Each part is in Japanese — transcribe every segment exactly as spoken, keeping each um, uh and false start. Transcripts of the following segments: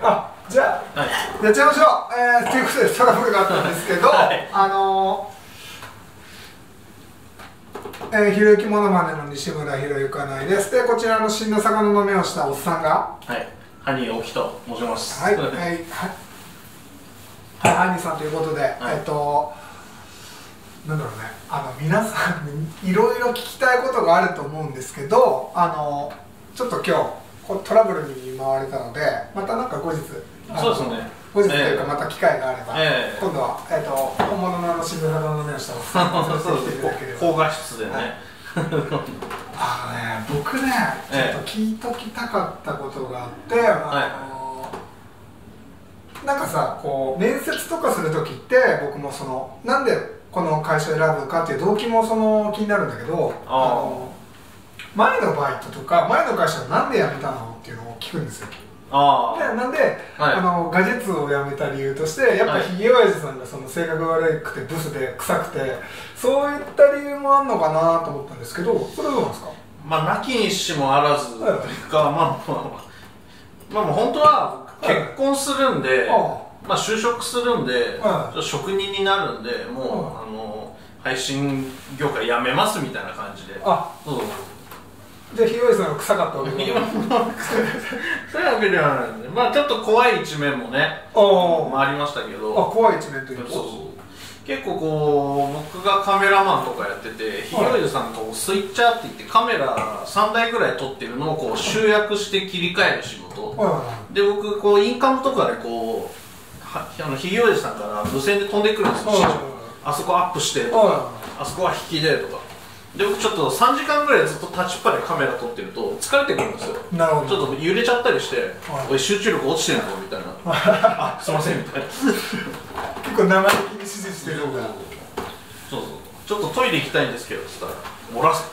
あ、じゃあ、はい、やっちゃいましょう。えー、ということでトラブルがあったんですけど、はい、あのー、えー、ひろゆきものまねの西村ひろゆかないです。で、こちらの死んだ魚の目をしたおっさんが、 はい、ハニーおきと申します。 はい、はい、はい、はい、ハニーさんということで、はい、えっと、なんだろうね、あの皆さんにいろいろ聞きたいことがあると思うんですけど、あのちょっと今日トラブルに見舞われたので、またなんか後日、 そうですね、 後日というかまた機会があれば、 えー、 今度は、えー、と本物の死んだ魚の目をしたおっさんをさせていただければ。 高画質でね、はい、 あのね、僕ね、ちょっと聞いときたかったことがあって、えー、あのー、なんかさ、こう面接とかするときって僕もそのなんでこの会社を選ぶかっていう動機もその気になるんだけど、あの前のバイトとか前の会社がなんで辞めたのっていうのを聞くんですよ。あでなんで、はい、あのガジェツを辞めた理由としてやっぱひげおやじさんがその性格悪くてブスで臭くてそういった理由もあるのかなと思ったんですけど、それはどうなんですか？ まあなきにしもあらずというか、はい、まあまあまあまあ本当は結婚するんで、はい、まあ就職するんで、はい、職人になるんで、もう、はい、あの配信業界辞めますみたいな感じで。あ、 そうそう。じゃあひろゆきさんが臭かったわけではそういうわけではないんで、まあちょっと怖い一面もね、あありましたけど。 あ、怖い一面というと。 そうそう。結構こう僕がカメラマンとかやってて、ひろゆきさんとスイッチャーって言ってカメラさんだいぐらい撮ってるのをこう集約して切り替える仕事。で僕こうインカムとかでこう。あのひげおやじさんから無線で飛んでくるんですよ、あそこアップしてとか、あそこは引きでとかで、僕ちょっとさんじかんぐらいずっと立ちっぱでカメラ撮ってると疲れてくるんですよ。なるほど。ちょっと揺れちゃったりして「おい集中力落ちてるの?」みたいな「あ、すいません」みたいな結構生意気に指示してるんだ。 そうそう、ちょっとトイレ行きたいんですけどっつったら「漏らせ」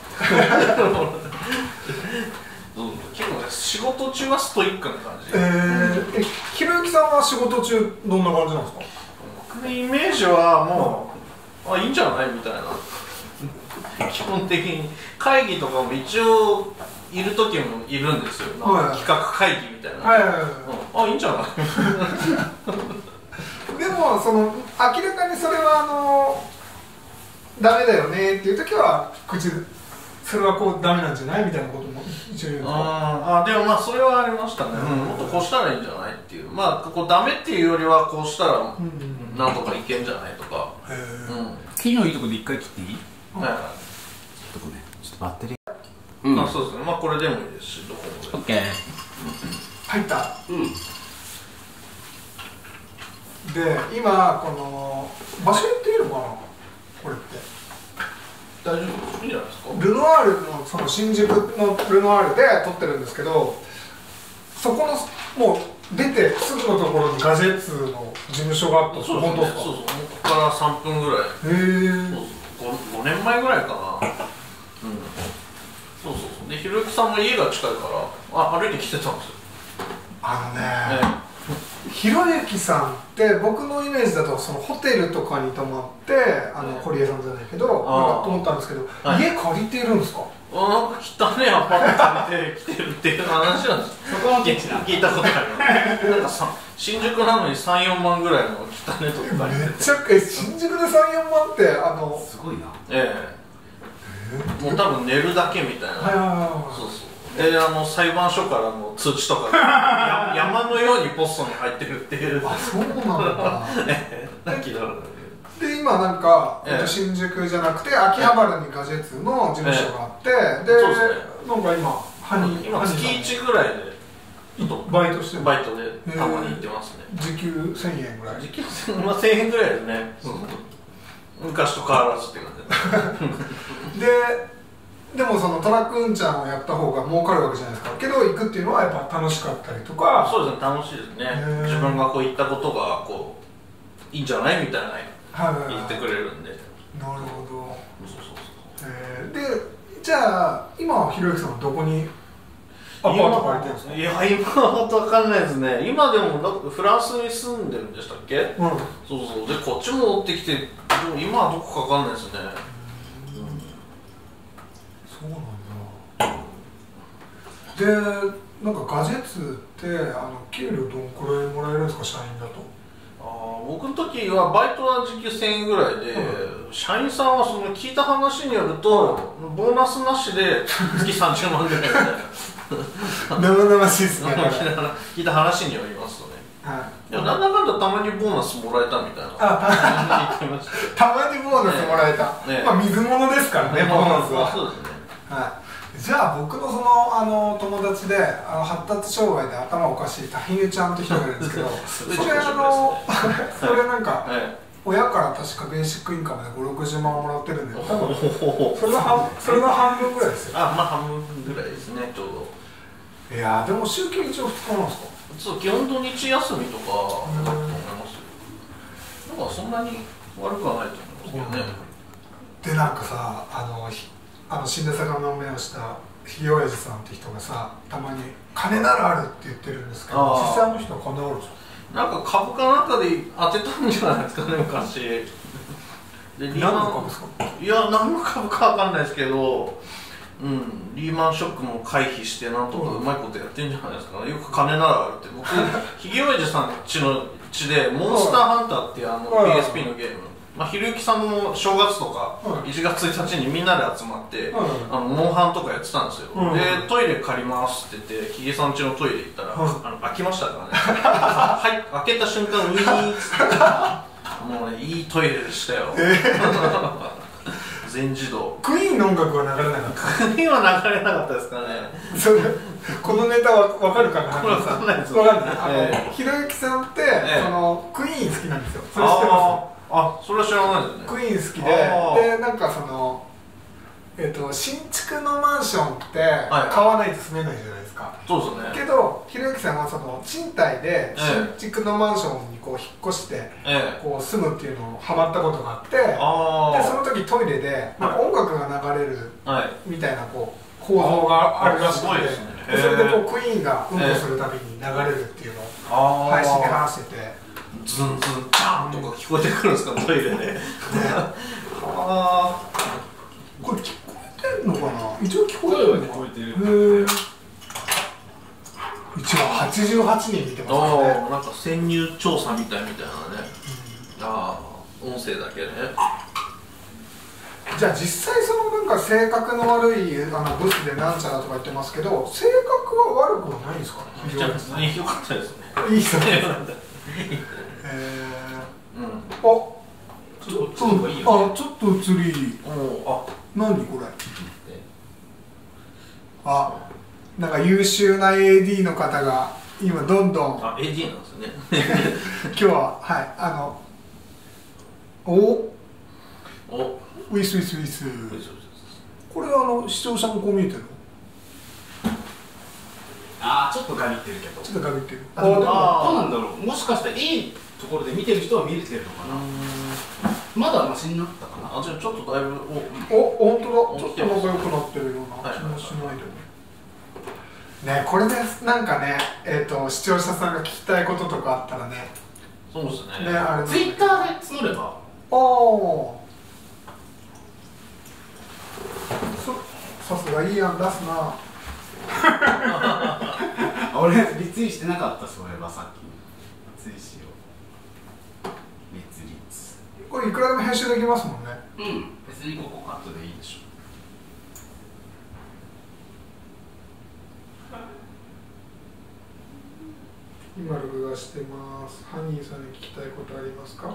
結構ね、仕事中はストイックな感じ。えー、え、ひろゆきさんは仕事中どんな感じなんですか？ 僕のイメージはもう、あ、いいんじゃないみたいな基本的に会議とかも一応いる時もいるんですよ、はい、企画会議みたいな。あ、いいんじゃないでもその明らかにそれはあのダメだよねっていう時は口それはこうダメなんじゃないみたいなことも一応言うんですか？ ああ、でもまあそれはありましたね、うん、もっとこうしたらいいんじゃないっていう、まあこうダメっていうよりはこうしたらなんとかいけんじゃないとか。 木のいいとこで一回切っていい？ はいはい、 ちょっとね、ちょっとバッテリー、 うん、あ、そうですね、まあこれでもいいですし、どこもで OK 入った。 うん。 で、今この場所言っていいのかな、これって大丈夫です、いいんじゃないですか。 ルノワールのその新宿のルノワールで撮ってるんですけど、そこのもう出てすぐのところにガジェツの事務所があったんですか？ 本当ですか？そうそう、ここからさんぷんぐらい。へえ。ごねんまえぐらいかな。うん。そうそうそう。でひろゆきさんも家が近いからあ歩いてきてたんですよ。 あのね。ひろゆきさんって僕のイメージだとそのホテルとかに泊まってあの堀江さんじゃないけどなんかと思ったんですけど、はい、家借りてるんですか？ あ、なんか汚ねえアパート借りてきてるっていう話なんです。そこは聞いたことある。なんかさ新宿なのにさん、よんまんぐらいの汚ねえとこ借りてて、 めっちゃえ新宿でさん、よんまんってあのすごいな。 ええ、もう多分寝るだけみたいな。そうそう。で、あの裁判所からの通知とか山のようにポストに入ってるっていう。 あ、そうなんだ。 聞いたことある。 で今なんか、ええ、新宿じゃなくて秋葉原にガジェツの事務所があって、ええ、で、なんか今ハニ今月いちぐらいでバイトしてる。 バイトでたまに行ってますね。 時給せんえんぐらい。 時給まあせんえんぐらいですね。昔と変わらずって感じで。 でもそのトラック運ちゃんをやった方が儲かるわけじゃないですか。けど行くっていうのはやっぱ楽しかったりとか。 そうですね、楽しいですね。自分がこう言ったことがこういいんじゃないみたいな言ってくれるんで。 なるほど。そうそうそう。えー、でじゃあ今ひろゆきさんはどこにアパート借りてるんですか？ いや今は分かんないですね。今でもなんかフランスに住んでるんでしたっけ？うん。そうそう。でこっちも持ってきて、でも今はどこか分かんないですね。 そうなんだ。でなんかガジェツってあの給料どんくらいもらえるんですか、社員だと。 あ僕の時はバイトは時給せんえんぐらいで、うん、社員さんはその聞いた話によると、うん、ボーナスなしで月さんじゅうまんぐらいみたいな生々しいですね聞いた話によりますとね、はい、でもなんだかんだたまにボーナスもらえたみたいなあたたまにボーナスもらえた、ねね、まあ水物ですからね、ボーナスは。そうですね、はい。じゃあ僕のそのあの友達であの発達障害で頭おかしいタヒユちゃんって人がいるんですけどそれあのそれなんか、はい、親から確かベーシックインカムでごじゅうろくじゅうまんもらってるんで、多分それの半それの半分ぐらいですよ。 あ、まあ半分ぐらいですね、ちょうど。いやでも週休一応ふつかなんですか。 そう、基本土日休みとかだと思いますよ。だからそんなに悪くはないと思いますけどね。 でなんかさ、あのあの死んだ魚の目をしたひげおやじさんって人がさ、たまに金ならあるって言ってるんですけど、実際あの人は金あるんですか。 なんか株かなんかで当てたんじゃないですかね、昔。で何の株ですか。 いや、何の株かわかんないですけど、うん、リーマンショックも回避してなんとかうまいことやってんじゃないですか、ね、よく金ならあるって。僕ひげおやじさんちのちでモンスターハンターっていうあの ピーエスピー のゲーム、まあ、ひろゆきさんも正月とかいちがつついたちにみんなで集まって、あのモンハンとかやってたんですよ、うん、でトイレ借りますって言ってひげさんちのトイレ行ったら、うん、あの開きましたからねはい、開けた瞬間ウィーンっつってもうね、いいトイレでしたよ、えー全自動。 クイーンの音楽は流れなかった。 クイーンは流れなかったですかね。 それこのネタは分かるかな。 分かんないです。 分かんない。あのひろゆきさんってそのクイーン好きなんですよ。それ知ってます？ あ、それは知らないですね。 クイーン好きで、でなんかそのえっと新築のマンションって買わないと住めないじゃないですか。 そうですね。 けどひろゆきさんはその賃貸で新築のマンションにこう引っ越してこう住むっていうのをハマったことがあって、でその時トイレでなんか音楽が流れるみたいなこう構造があるらしくて、それでこうクイーンがうんこするたびに流れるっていうのを配信で話してて、 ズンズンチャンとか聞こえてくるんですか、トイレで。ああ、 これ聞こえてんのかな。一応聞こえてるのかな。へえ。一応はちじゅうはちにん見てますね。 なんか潜入調査みたいみたいなね、うん、ああ、音声だけね。 じゃあ実際そのなんか性格の悪いあのブスでなんちゃらとか言ってますけど、性格は悪くはないんですかね。 非常に良かったですね。 いい人ですね。えー、うん。あ、ちょっといいよ、ね、あ、ちょっと映り。あ、何これ。あ。なんか優秀な エーディー の方が今どんどん、 あ、エーディー なんですね今日ははいあのおおウィスウィスウィス、これはあの視聴者もこう見えてるの。 あー、ちょっとガビってるけど、 ちょっとガビってる。 ああ、どうなんだろう、もしかしたらいいところで見てる人は見れてるのかな。まだマシになったかな。 あ、じゃあちょっとだいぶ、 おお、本当だ、ちょっと仲良くなってるような気もしないでもね。これでなんかね、えーと、視聴者さんが聞きたいこととかあったらね。 そうですね。 ね、あれツイッターで募れば。 おお。さすがいい案出すな。 俺リツイしてなかった、そういえばさっき。リツイしよう。リツリツ。 これいくらでも編集できますもんね。 うん。別にここカットでいいでしょ。 今録画してます。ハニーさんに聞きたいことありますか？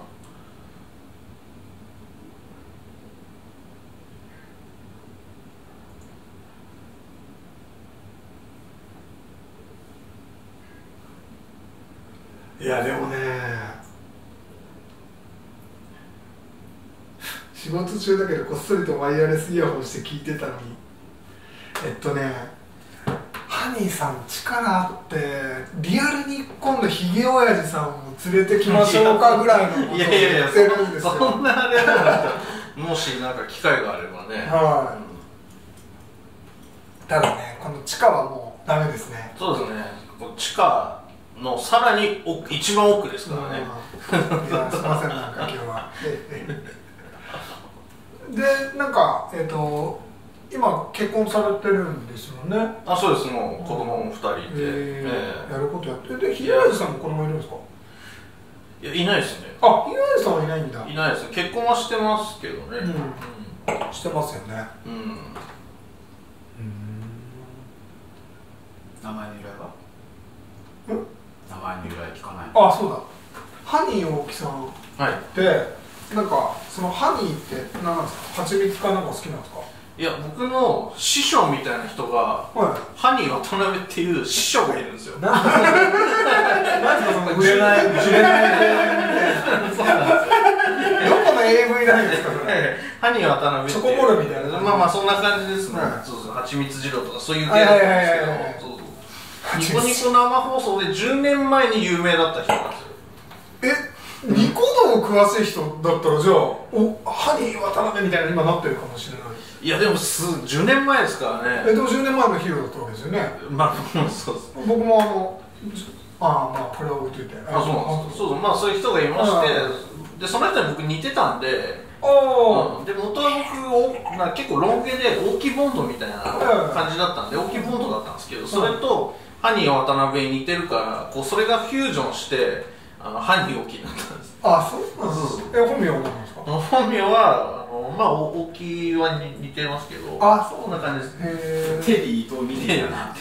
いやでもね、仕事中だけどこっそりとワイヤレスイヤホンして聞いてたのに、えっとねハニーさん力あってリアルに今度ひげおやじさんを連れてきましょうかぐらいのことを言ってるんですよ。 そんなあれだったもしなんか機会があればね。 はい、ただね、この地下はもうダメですね。 そうですね、地下のさらに奥、一番奥ですからね。 いや、すみません、なんか今日はで、なんかえっと今結婚されてるんですよね。 あ、そうです。もう子供もふたりいて、 えー、やることやってで、ひろやじさんも子供いるんですか？ いや、いないですね。 あ、ひろやじさんはいないんだ。 いないですね。結婚はしてますけどね。うん、 うん、してますよね。 うん、うん。 名前の由来は？ うん？ 名前の由来聞かない。 あ、そうだ。ハニー大木さんって、 はい、 なんかそのハニーって何なんですか？蜂蜜かなんか好きなんですか？ いや、僕の師匠みたいな人が、はい、ハニー渡辺っていう師匠がいるんですよ。なんかそのなんかその売れない売れないそうなんですよ。どこの エーブイ なんですかそれ？ ハニー渡辺ってチョコボールみたいな。 まあまあそんな感じですね。はい、そうそう、蜂蜜二郎とかそういう系だったんですけど、ニコニコ生放送でじゅうねんまえに有名だった人なんですよ。 え、ニコ動詳しい人だったらじゃあ、お、ハニー渡辺みたいな今なってるかもしれない。 いやでもすじゅうねんまえですからね。 え、でもじゅうねんまえのヒーローだったわけですよね。 まあそうです。僕もあの、ああまあこれは置いといて。 あ、そうなんです。そうそう、まあそういう人がいまして、でその人に僕似てたんで、 ああ、 で元は僕な結構ロン毛で大木ボンドみたいな感じだったんで、大木ボンドだったんですけど、それとハニー渡辺に似てるからこうそれがフュージョンしてあのハニー大木になったんです。 あ、そうなんですか。え、本名は何ですか？ 本名はあのまあ大木は似てますけど、 あ、 そんな感じです。 へー、テリーと似てるな。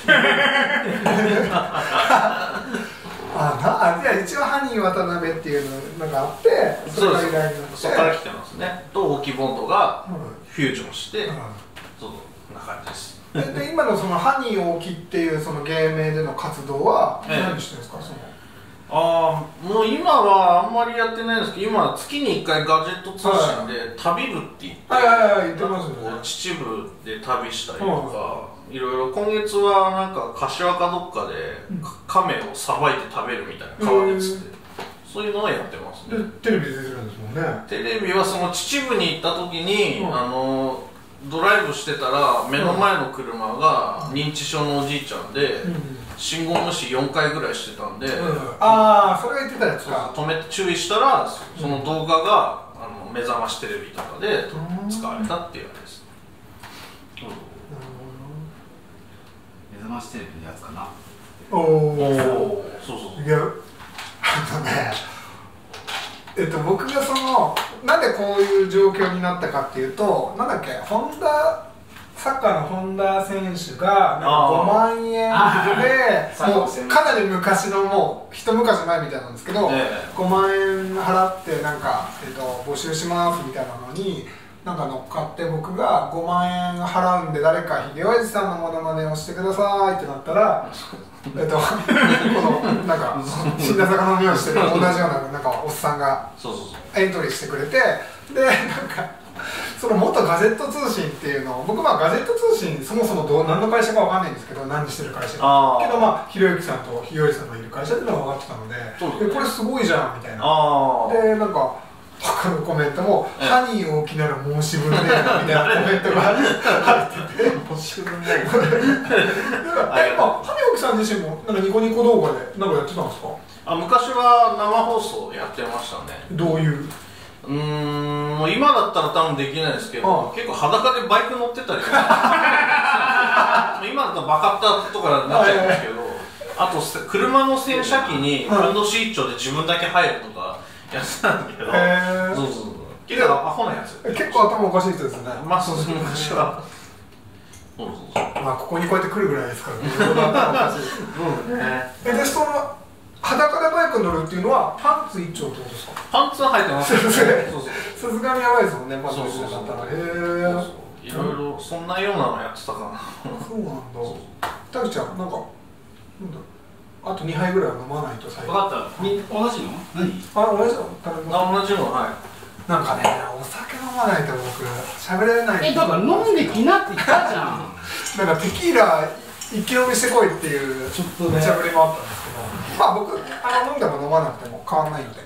あ、じゃあ一応ハニー渡辺っていうのがあって、それが由来になって、 そこから来てますね。と大木ボンドがフュージョンして、うん、そうそんな感じです。 で今のそのハニー大木っていうその芸名での活動は何してるんですか？ええ、そのああ、もう今はあんまりやってないんですけど、今月にいっかいガジェット通信で旅部って言って、 はいはいはい、言ってますよね。 秩父で旅したりとか、いろいろ今月はなんか柏かどっかでカメをさばいて食べるみたいな川でつって、そういうのはやってますね。 でテレビ出てるんですもんね。 テレビはその秩父に行った時に、うん、あのドライブしてたら目の前の車が認知症のおじいちゃんで、うん、信号無視よんかいぐらいしてたんで、うん、 ああ、それが言ってたやつか。 止めて注意したらその動画があの目覚ましテレビとかで使われたっていうやつです。 目覚ましテレビのやつかな。 おお、 そうそうそう。 いや、あのね、えっと僕がそのなんでこういう状況になったかっていうと、なんだっけ、本田サッカーの本田選手がなんかごまんえんで、もうかなり昔のもう一昔前みたいなんですけど、えー、ごまんえん払ってなんか、えっと、募集しますみたいなのになんか乗っかって、僕がごまんえん払うんで誰か秀吉さんのモノマネをしてくださいってなったらえっとこのなんか死んだ魚の匂いしてる同じようななんかおっさんがエントリーしてくれて、でなんかその元ガジェット通信っていうのを、僕まあガジェット通信そもそもどう何の会社かわかんないんですけど、何してる会社かけど、まあひろゆきさんとひよりさんがいる会社っていうのは分かってたので、でこれすごいじゃんみたいな。でなんか他のコメントも「ハニー大きなら申し分ねえな」みたいなコメントが入ってて申し分ないハニー大きさん自身もなんかニコニコ動画でなんかやってたんですか？ あ、昔は生放送やってましたね。 どういう？ うーん、もう今だったら多分できないですけど、ああ結構裸でバイク乗ってたりとか今だったらバカッタとかになっちゃうんですけど、あと車の洗車機にふんどし一丁で自分だけ入るとかやってたんだけど、そうそうそう、結構アホなやつ。 結構頭おかしい人ですね。 まあそうそう、昔はそうそうそう、まあここにこうやって来るぐらいですからね。頭おかしい。うんね。え、でその裸でバイクに乗るっていうのはパンツ一丁ってことですか？ パンツは履いてますね。 さすがにやばいですもんね、パンツ一丁だったら。へえ。いろいろそんなようなのやってたかな。 そうなんだ。たくちゃん、なんかなんだあとにはいぐらいは飲まないと最後。分かった。に同じの？何？ あ、同じの？ あ、同じの、はい。 なんかね、お酒飲まないと僕喋れない。 え、だから飲んできなって言ったじゃん。 なんかテキーラ一気飲みしてこいっていうちょっとね、無茶ぶりもあったんですけど、まあ僕あの飲んでも飲まなくても変わんないので。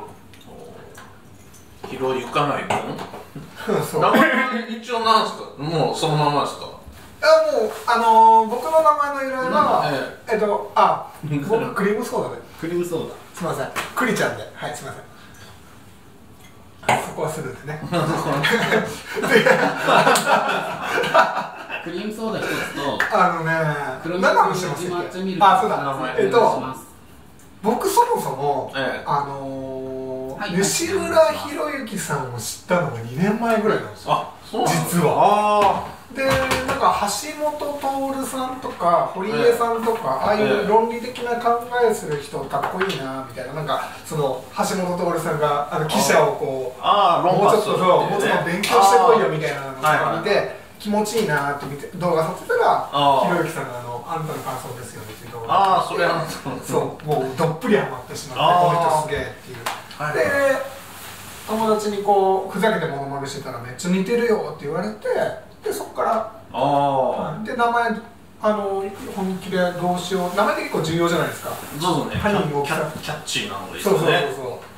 疲労ゆかないの？そう。名前一応なんですか？もうそのままですか？ いやもうあのー、僕の名前の由来は、えっとあ僕クリームソーダで。 クリームソーダ。 すみません。クリちゃんで、はい、すみません。そここはスルーでねクリームソーダ一つとあのね何の話してましたっけ。あ、そうだ、えっと僕そもそも、ええ、あのーはい、西村博之さんを知ったのがにねんまえぐらいなんですよ。あ、そうなんですか。実はで、なんか橋本徹さんとか堀江さんとか、ええ、ああいう論理的な考えする人かっこいいなみたいな、なんかその橋本徹さんがあの記者をこうあもうちょっとそうもうちょっと勉強してこいよみたいなのとか見て気持ちいいなって見て動画撮ってたら博之さんがあの「あんたの感想ですよ」っていう動画があって、それはそうもうどっぷりハマってしまってこの人すげえっていう。はい、で友達にこうふざけてモノマネしてたらめっちゃ似てるよって言われて、でそこからあで名前あの本気でどうしよう、名前って結構重要じゃないですか。 そうね、 ハニー大きさキャッチーなのですよね。そうそうそうそう、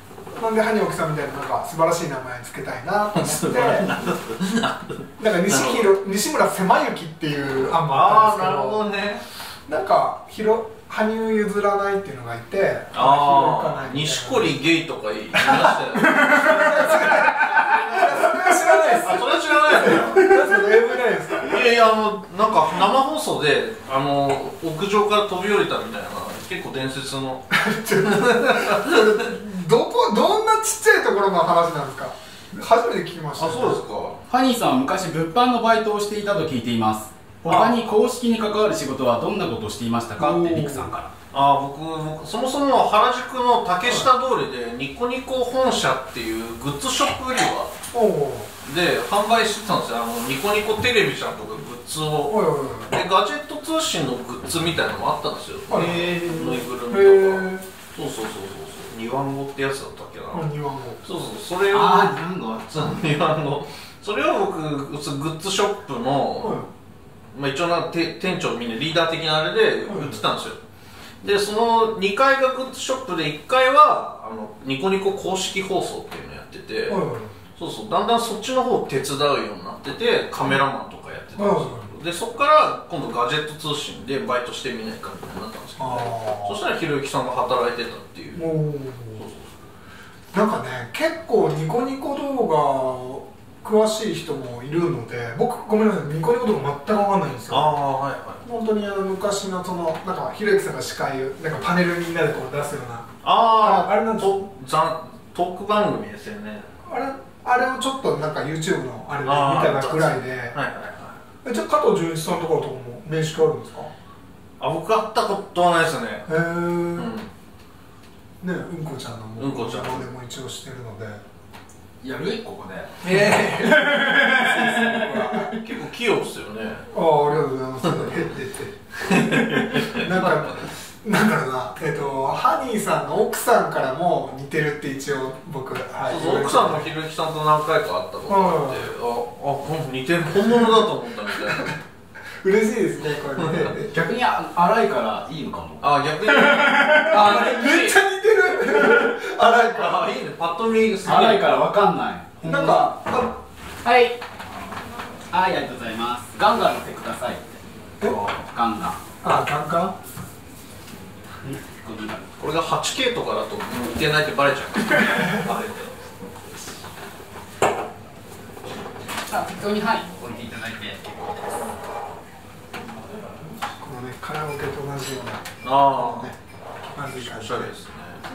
なんでハニー大きさみたいななんか素晴らしい名前つけたいなと思ってなんか西広西村狭之っていう案もあったんですけど、あーなるほどね、なんか広羽生譲らないっていうのがいて、 ああ錦織ゲイとか言いましたよね。それは知らないです。 それは知らないですよ。 エーブイないですか。 いやいや、あのなんか生放送であの屋上から飛び降りたみたいな結構伝説のどこどんなちっちゃいところの話なんですか。初めて聞きました、ね。 あ、そうですか。 ファニーさんは昔物販のバイトをしていたと聞いています。他に公式に関わる仕事はどんなことをしていましたかってリクさんから。 ああ、僕、僕そもそも原宿の竹下通りでニコニコ本社っていうグッズショップ売り場で販売してたんですよ。あのニコニコテレビちゃんとかグッズをでガジェット通信のグッズみたいなのもあったんですよ。ぬいぐるみとか。そうそうそうそう、ニワンゴってやつだったっけな。 ニワンゴ。 そうそう、それをああニワンゴニワンゴそれを僕グッズショップの、まあ一応な店長みんなリーダー的なあれで売ってたんですよ。でそのにかいがグッズショップでいっかいはあのニコニコ公式放送っていうのやってて、そうそう、だんだんそっちの方を手伝うようになっててカメラマンとかやってたんですよ。でそこから今度ガジェット通信でバイトしてみないかみたいになったんですけど、そしたらひろゆきさんが働いてたっていう。 なんかね、結構ニコニコ動画詳しい人もいるので、僕ごめんなさい、ニコニコ動画全く分かんないんですよ。あ、はいはい、本当にあの昔のそのなんかひろゆきさんが司会なんかパネルみんなでこう出すような、 あああれなんとトーク番組ですよね。 あれあれをちょっとなんか YouTube のあれで見たぐらいで、はいはいはい。じゃあ加藤純一さんとかとも面識あるんですか。 あ、僕会ったことはないですね。へえ、うん、 ね、うんこちゃんのもうんこちゃんでも一応してるのでやるここで。 ええ結構器用っすよね。 ああ、ありがとうございます。へってなんかなんだろうな、えっとハニーさんの奥さんからも似てるって一応僕、はい、 そうそう、奥さんもひろゆきさんと何回か会ったことがあって、ああ似てる、本物だと思ったみたいな。 嬉しいですね、これね。 逆に荒いからいいのかも。 あ、逆にあ、めっちゃ似てる。荒いから。 あ、いいね、パッと見荒いからわかんない。 なんか、 はい。はい、ありがとうございます。ガンガン乗ってください。ガンガン。 あ、ガンガン。 これが はちケー とかだと似てないってバレちゃう。 あ、適当にはい置いていただいて結構です。 このね、カラオケと同じような。 ああ、 ね、まずい感じ。 おしゃれですね。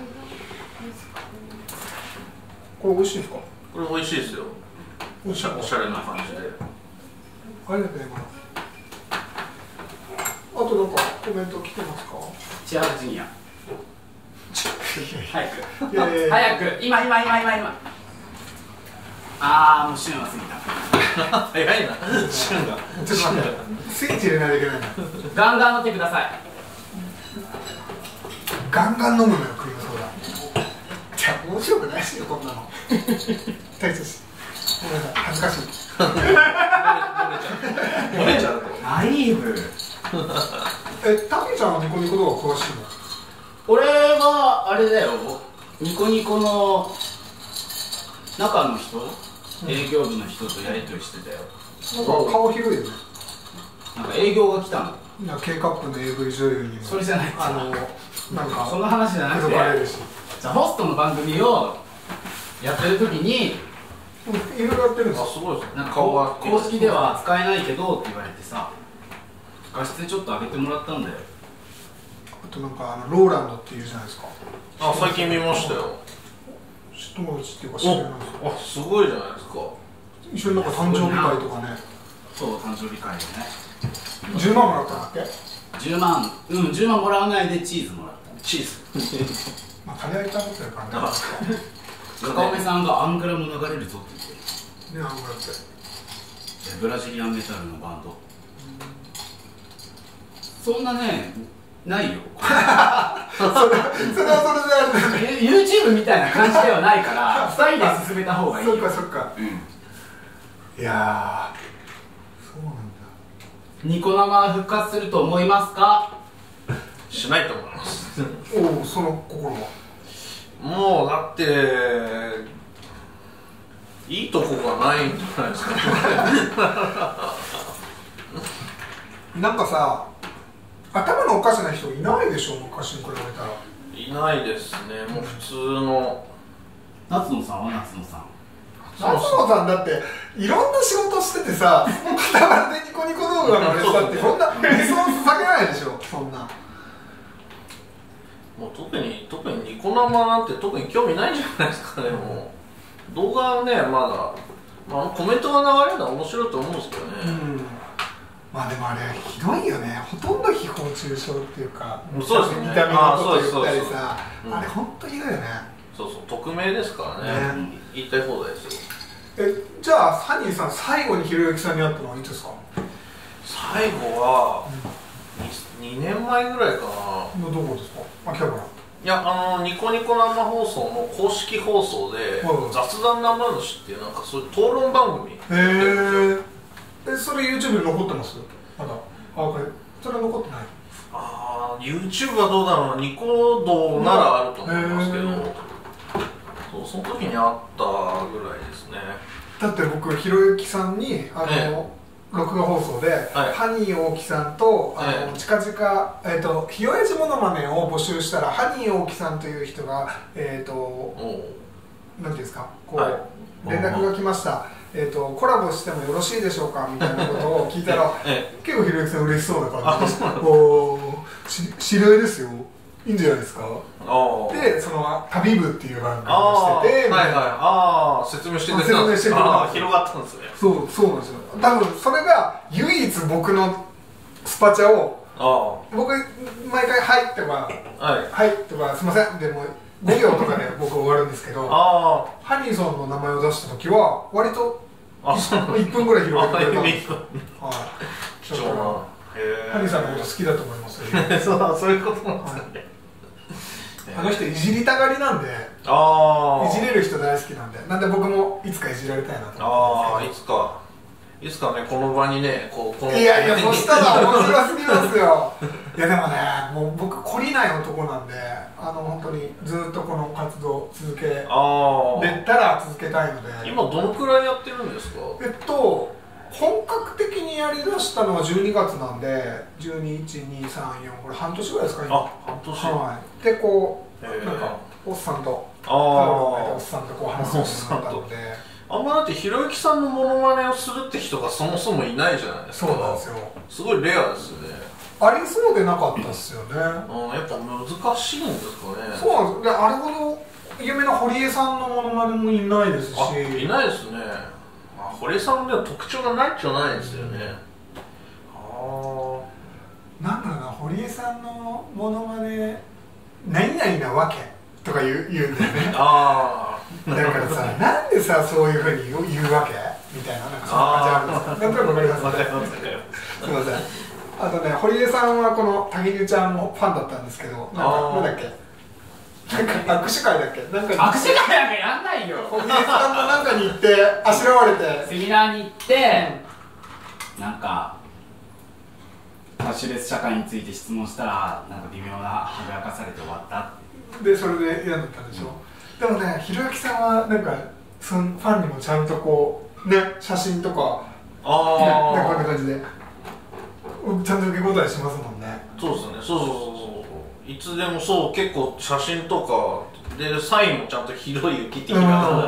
これ美味しいですか。 これ美味しいですよ。おしゃおしゃれな感じで。 ありがとうございます。あとなんかコメント来てますか。 千原ジュニア。早く。早く。今今今今今。ああ、もう旬は過ぎた。 早いな。旬が。 ちょっと待って。スイッチ入れないといけないな。 ガンガン乗ってください。 ガンガン飲むのよ、クリームソーダ。じゃあ面白くないですよ、こんなの。大丈夫です。ごめんなさい、恥ずかしい。 漏れちゃう。 ナイーブ。 え、タケちゃんはニコニコ動画詳しいの。 俺はあれだよ、ニコニコの中の人、うん、営業部の人とやり取りしてたよ。 なんか顔広いよね。 なんか営業が来たの。 なんか K カップの エーブイ 女優にもそれじゃない、 あのなんかその話じゃなくて、じゃあホストの番組をやってる時にいろいろやってるんですよ。 すごいですね。 なんか公式では使えないけどって言われてさ、画質でちょっと上げてもらったんだよ。 あとなんかあのローランドっていうじゃないですか。 あ、最近見ましたよ。 知ってもらうっていうか知らないですか。 あ、すごいじゃないですか。 一緒になんか誕生日会とかね。 そう、誕生日会でね。 じゅうまんもらったんだっけ。 じゅうまん、うん、じゅうまんもらわないでチーズもらった。 チーズまあ金はいっぱい持ってるからね。 カカオメさんがアングラも流れるぞって言ってね、アングラって。 ブラジリアンメタルのバンド。そんなね、ないよ。 それはそれであれだ。 YouTube みたいな感じではないからふたりで進めた方がいいよ。 そっかそっか。 うん。 いやー、そうなんだ。 ニコ生復活すると思いますか？ しないと思います。 おお、その心は。 もうだっていいとこがないんじゃないですか。 なんかさ、頭のおかしな人いないでしょ、昔に比べたら。 いないですね。もう普通の。 夏野さんは夏野さん。 夏野さんだっていろんな仕事しててさ、その傍らでニコニコ動画のあれしたってそんなリソース下げないでしょ、そんな。 もう特に特にニコ生なんて特に興味ないんじゃないですかね。もう動画はね、まだ、まあ、コメントが流れるのは面白いと思うんですけどね。 うん、まあでもあれひどいよね。ほとんど誹謗中傷っていうか、 そうですね、 見た目のこと言ったりあさ、あれ本当ひどいよね。 そうそう、匿名ですからね、 ね、 言いたい放題ですよ。 え、じゃあサニーさん最後にひろゆきさんに会ったのはいつですか？ 最後は、うん、にねんまえぐらいかな。 のどこですか？秋葉原。 いや、あのニコニコ生放送の公式放送で、はい、雑談生主っていうなんかそういう討論番組。へえ。え、それ YouTube に残ってます？まだ。あ、これそれは残ってない。 ああ、YouTube はどうだろうな。ニコ動ならあると思いますけど、そう、その時にあったぐらいですね。 だって僕ひろゆきさんにあの、ええ、録画放送で、はい、ハニー大木さんとあの、ええ、近々、えーと、ひよえじものまねを募集したらハニー大木さんという人が、えーと、なんていうんですか、こう、はい、連絡が来ました、えーと、コラボしてもよろしいでしょうかみたいなことを聞いたら、ええ、結構ひろゆきさん嬉しそうな感じでおー、知り合いですよ、いいんじゃないですか。で、その旅部っていう番組をしてて、 はいはい、ああ、説明してくれたんですよ。広がったんですね。 そう、そうなんですよ。多分それが唯一僕のスパチャを、僕毎回はいとか、はいとかすみませんでもごびょうとかで僕終わるんですけど、ハニーさんの名前を出した時は割といっぷんぐらい広げてくれたんですよ。貴重な。ハニーさんのこと好きだと思いますよ。 そう、そういうことなんですね。 あの人いじりたがりなんで、いじれる人大好きなんで、なんで僕もいつかいじられたいなと思ってますけど。 ああ、いつかいつかね、この場にね、こう、このいやいや、そしたら面白すぎますよ。いやでもね、もう僕懲りない男なんで、あの本当にずっとこの活動続けれたら続けたいので。 今どのくらいやってるんですか？ えっと本格的にやりだしたのはじゅうにがつなんで、じゅうに、いち、に、さん、よん、これ半年ぐらいですか今。 あ、半年。 はい。でこうなんかおっさんと、ああ、おっさんとこう話すようになったので。 あんまだってひろゆきさんのモノマネをするって人がそもそもいないじゃないですか。 そうなんですよ。 すごいレアですよね。 ありそうでなかったっすよね。うん、 やっぱ難しいんですかね。 そうなんです。で、あれほど有名な堀江さんのモノマネもいないですし。 いないですね。あ、堀江さんでは特徴がないっちゃないですよね。 ああ。なんだろうな、堀江さんのモノマネ何々なわけとか言う言うんだよね。ああ。だからさ、なんでさそういうふうに言うわけみたいな、なんかそんな感じあるんですか。なんとなくわかりますか。すみません。あとね、堀江さんはこの竹内ちゃんのファンだったんですけど、なんかなんだっけ、なんか握手会だっけ、なんか握手会なんかやんないよ。 堀江さんのなんかに行ってあしらわれて、 セミナーに行って、なんかキャッシュレス社会について質問したらなんか微妙なはぐらかされて終わったで、それで嫌だったんでしょ。でもね、ひろゆきさんはなんかそのファンにもちゃんとこうね、写真とか、ああ、なんかこんな感じでちゃんと受け答えしますもんね。 そうですね、そうそうそうそう、いつでもそう、結構写真とかでサインもちゃんとひろゆき的な方で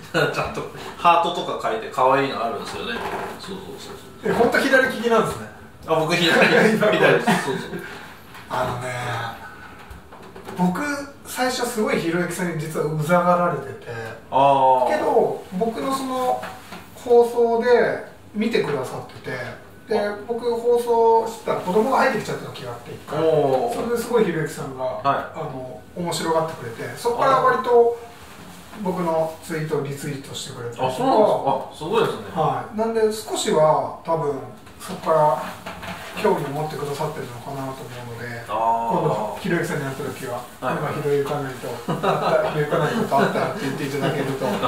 ちゃんとハートとか書いて可愛いのあるんですよね。そうそうそうそう。え、本当左利きなんですね。 あ、僕左左左です。そうそう。 あのね、僕最初すごいひろゆきさんに実はうざがられてて、あけど僕のその放送で見てくださってて、で僕放送してたら子供が入ってきちゃった時があって、一回それですごいひろゆきさんが、はい、あの面白がってくれて、そこから割と僕のツイートをリツイートしてくれたりとか。 あ、そうなんですか。すごいですね。 はい、なんで少しは多分そこから興味を持ってくださってるのかなと思うので、今度ひろゆきさんに会った時は「今ひろゆかないとひろゆかないと会ったら」って言っていただけると、はい、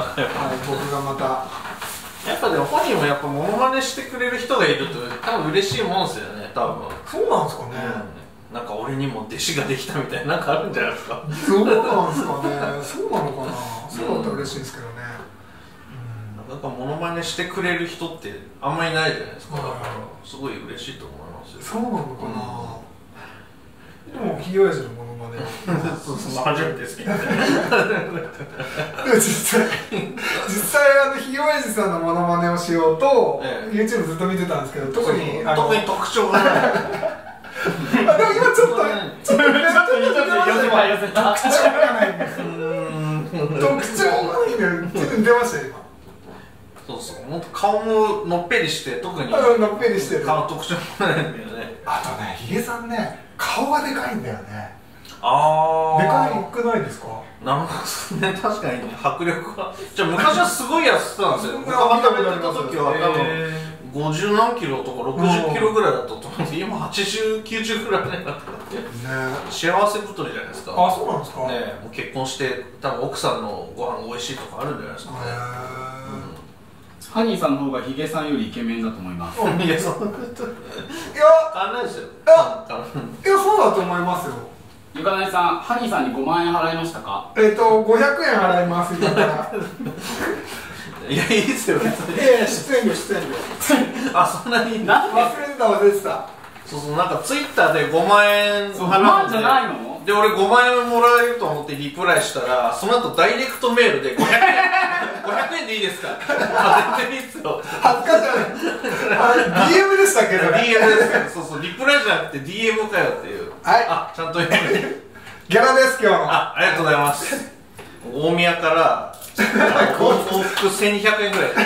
僕がまたやっぱでも本人もやっぱモノマネしてくれる人がいると多分嬉しいもんですよね、多分。 そうなんですかね、 うん、なんか俺にも弟子ができたみたいな、なんかあるんじゃないですか。 そうなんですかね、そうなのかな、そうだったら嬉しいですけどね。 なんかモノマネしてくれる人ってあんまりないじゃないですか。だからすごい嬉しいと思いますよ。 そうなのかな、うん、でもひよえじのモノマネそうそう、初めてですけどね。 でも実際実際あのひよえじさんのモノマネをしようと、ええ、YouTube ずっと見てたんですけど、特に特に特徴がない。 あ、でも今ちょっとちょっとちょっと寄せた寄せた特徴がないんです。特徴がないんだよ。出ましたよ今。 そうそう、もっと顔ものっぺりして、特にのっぺりしてる顔特徴もないんだよね。 あとね、ヒゲさんね、顔がでかいんだよね。 ああ、 でかいくないですか。 なるほどね、確かにね、迫力が。じゃあ昔はすごい痩せてたんですよ。僕が働いてた時は多分ごじゅうなんキロとかろくじゅっキロぐらいだったと思うんですけど、今はちじゅう、きゅうじゅうぐらいになってね、幸せ太りじゃないですか。 あ、そうなんですか。 ね、もう結婚して多分奥さんのご飯が美味しいとかあるんじゃないですかね。 ハニーさんの方がヒゲさんよりイケメンだと思います。 いや、そんなこと。いや、変わんないですよ。いや、いや、そうだと思いますよ。 ゆかなえさん、ハニーさんにごまんえん払いましたか。 えっと、ごひゃくえん払います、今から。 いや、いいですよ、別に。 いやいや、出演料、出演料。 あ、そんなに。 忘れてた、忘れてた。 そうそう、なんかツイッターでごまんえん払うんじゃないの。 で、俺ごまんえんもらえると思ってリプライしたら、その後ダイレクトメールでごひゃくえんごひゃくえんでいいですか。あ、全然いいっすよ。 恥ずかしい。あれ ディーエム でしたっけど。 ディーエム ですよ。そうそう、リプライじゃなくて ディーエム かよっていう。 はい、 あ、ちゃんと読んで。 ギャラです今日の。 あ、ありがとうございます。大宮から往復せんにひゃくえんぐらい。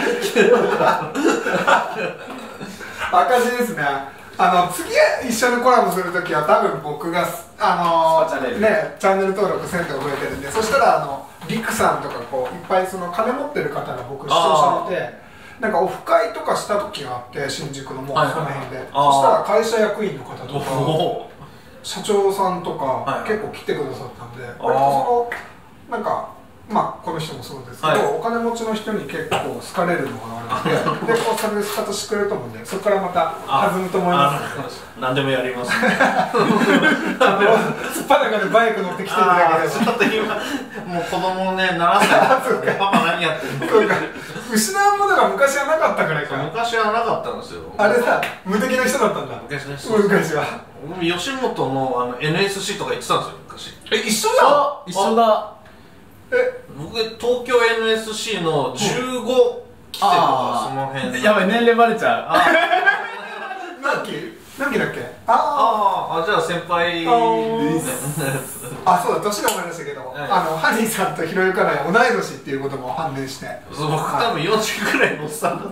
赤字ですね。あの次一緒にコラボするときは多分僕があのー、ね、チャンネル登録せんと増えてるんで、そしたらあのリクさんとかこういっぱいその金持ってる方が僕視聴者いて、なんかオフ会とかした時があって、新宿のもうその辺で、そしたら会社役員の方とか社長さんとか結構来てくださったんで、割とそのなんかまあこの人もそうですけど、はい、お金持ちの人に結構好かれるのがあるので、でこうサービス方してくれると思うんで、そこからまた弾むと思います。 何でもやります。 すっぱだかでバイク乗ってきてるだけで。 ちょっと今もう子供ねななさい。パパ何やってるの。 そうか。失うものが昔はなかったからか。 昔はなかったんですよ。 あれさ、無敵な人だったんだ。 昔ね。 昔は。 吉本のあの エヌエスシー とか行ってたんですよ昔。 え、一緒だ。 一緒だ。 え、僕東京 エヌエスシー のじゅうご期生とかその辺。 やばい、年齢バレちゃう。 何期？何期だっけ？ ああ、じゃあ先輩。 あ、そうだ、年が思い出したけど、あのハニーさんとひろゆかない同い年っていうことも判明して。 そう、僕多分よんじゅうぐらいのおっさんだった。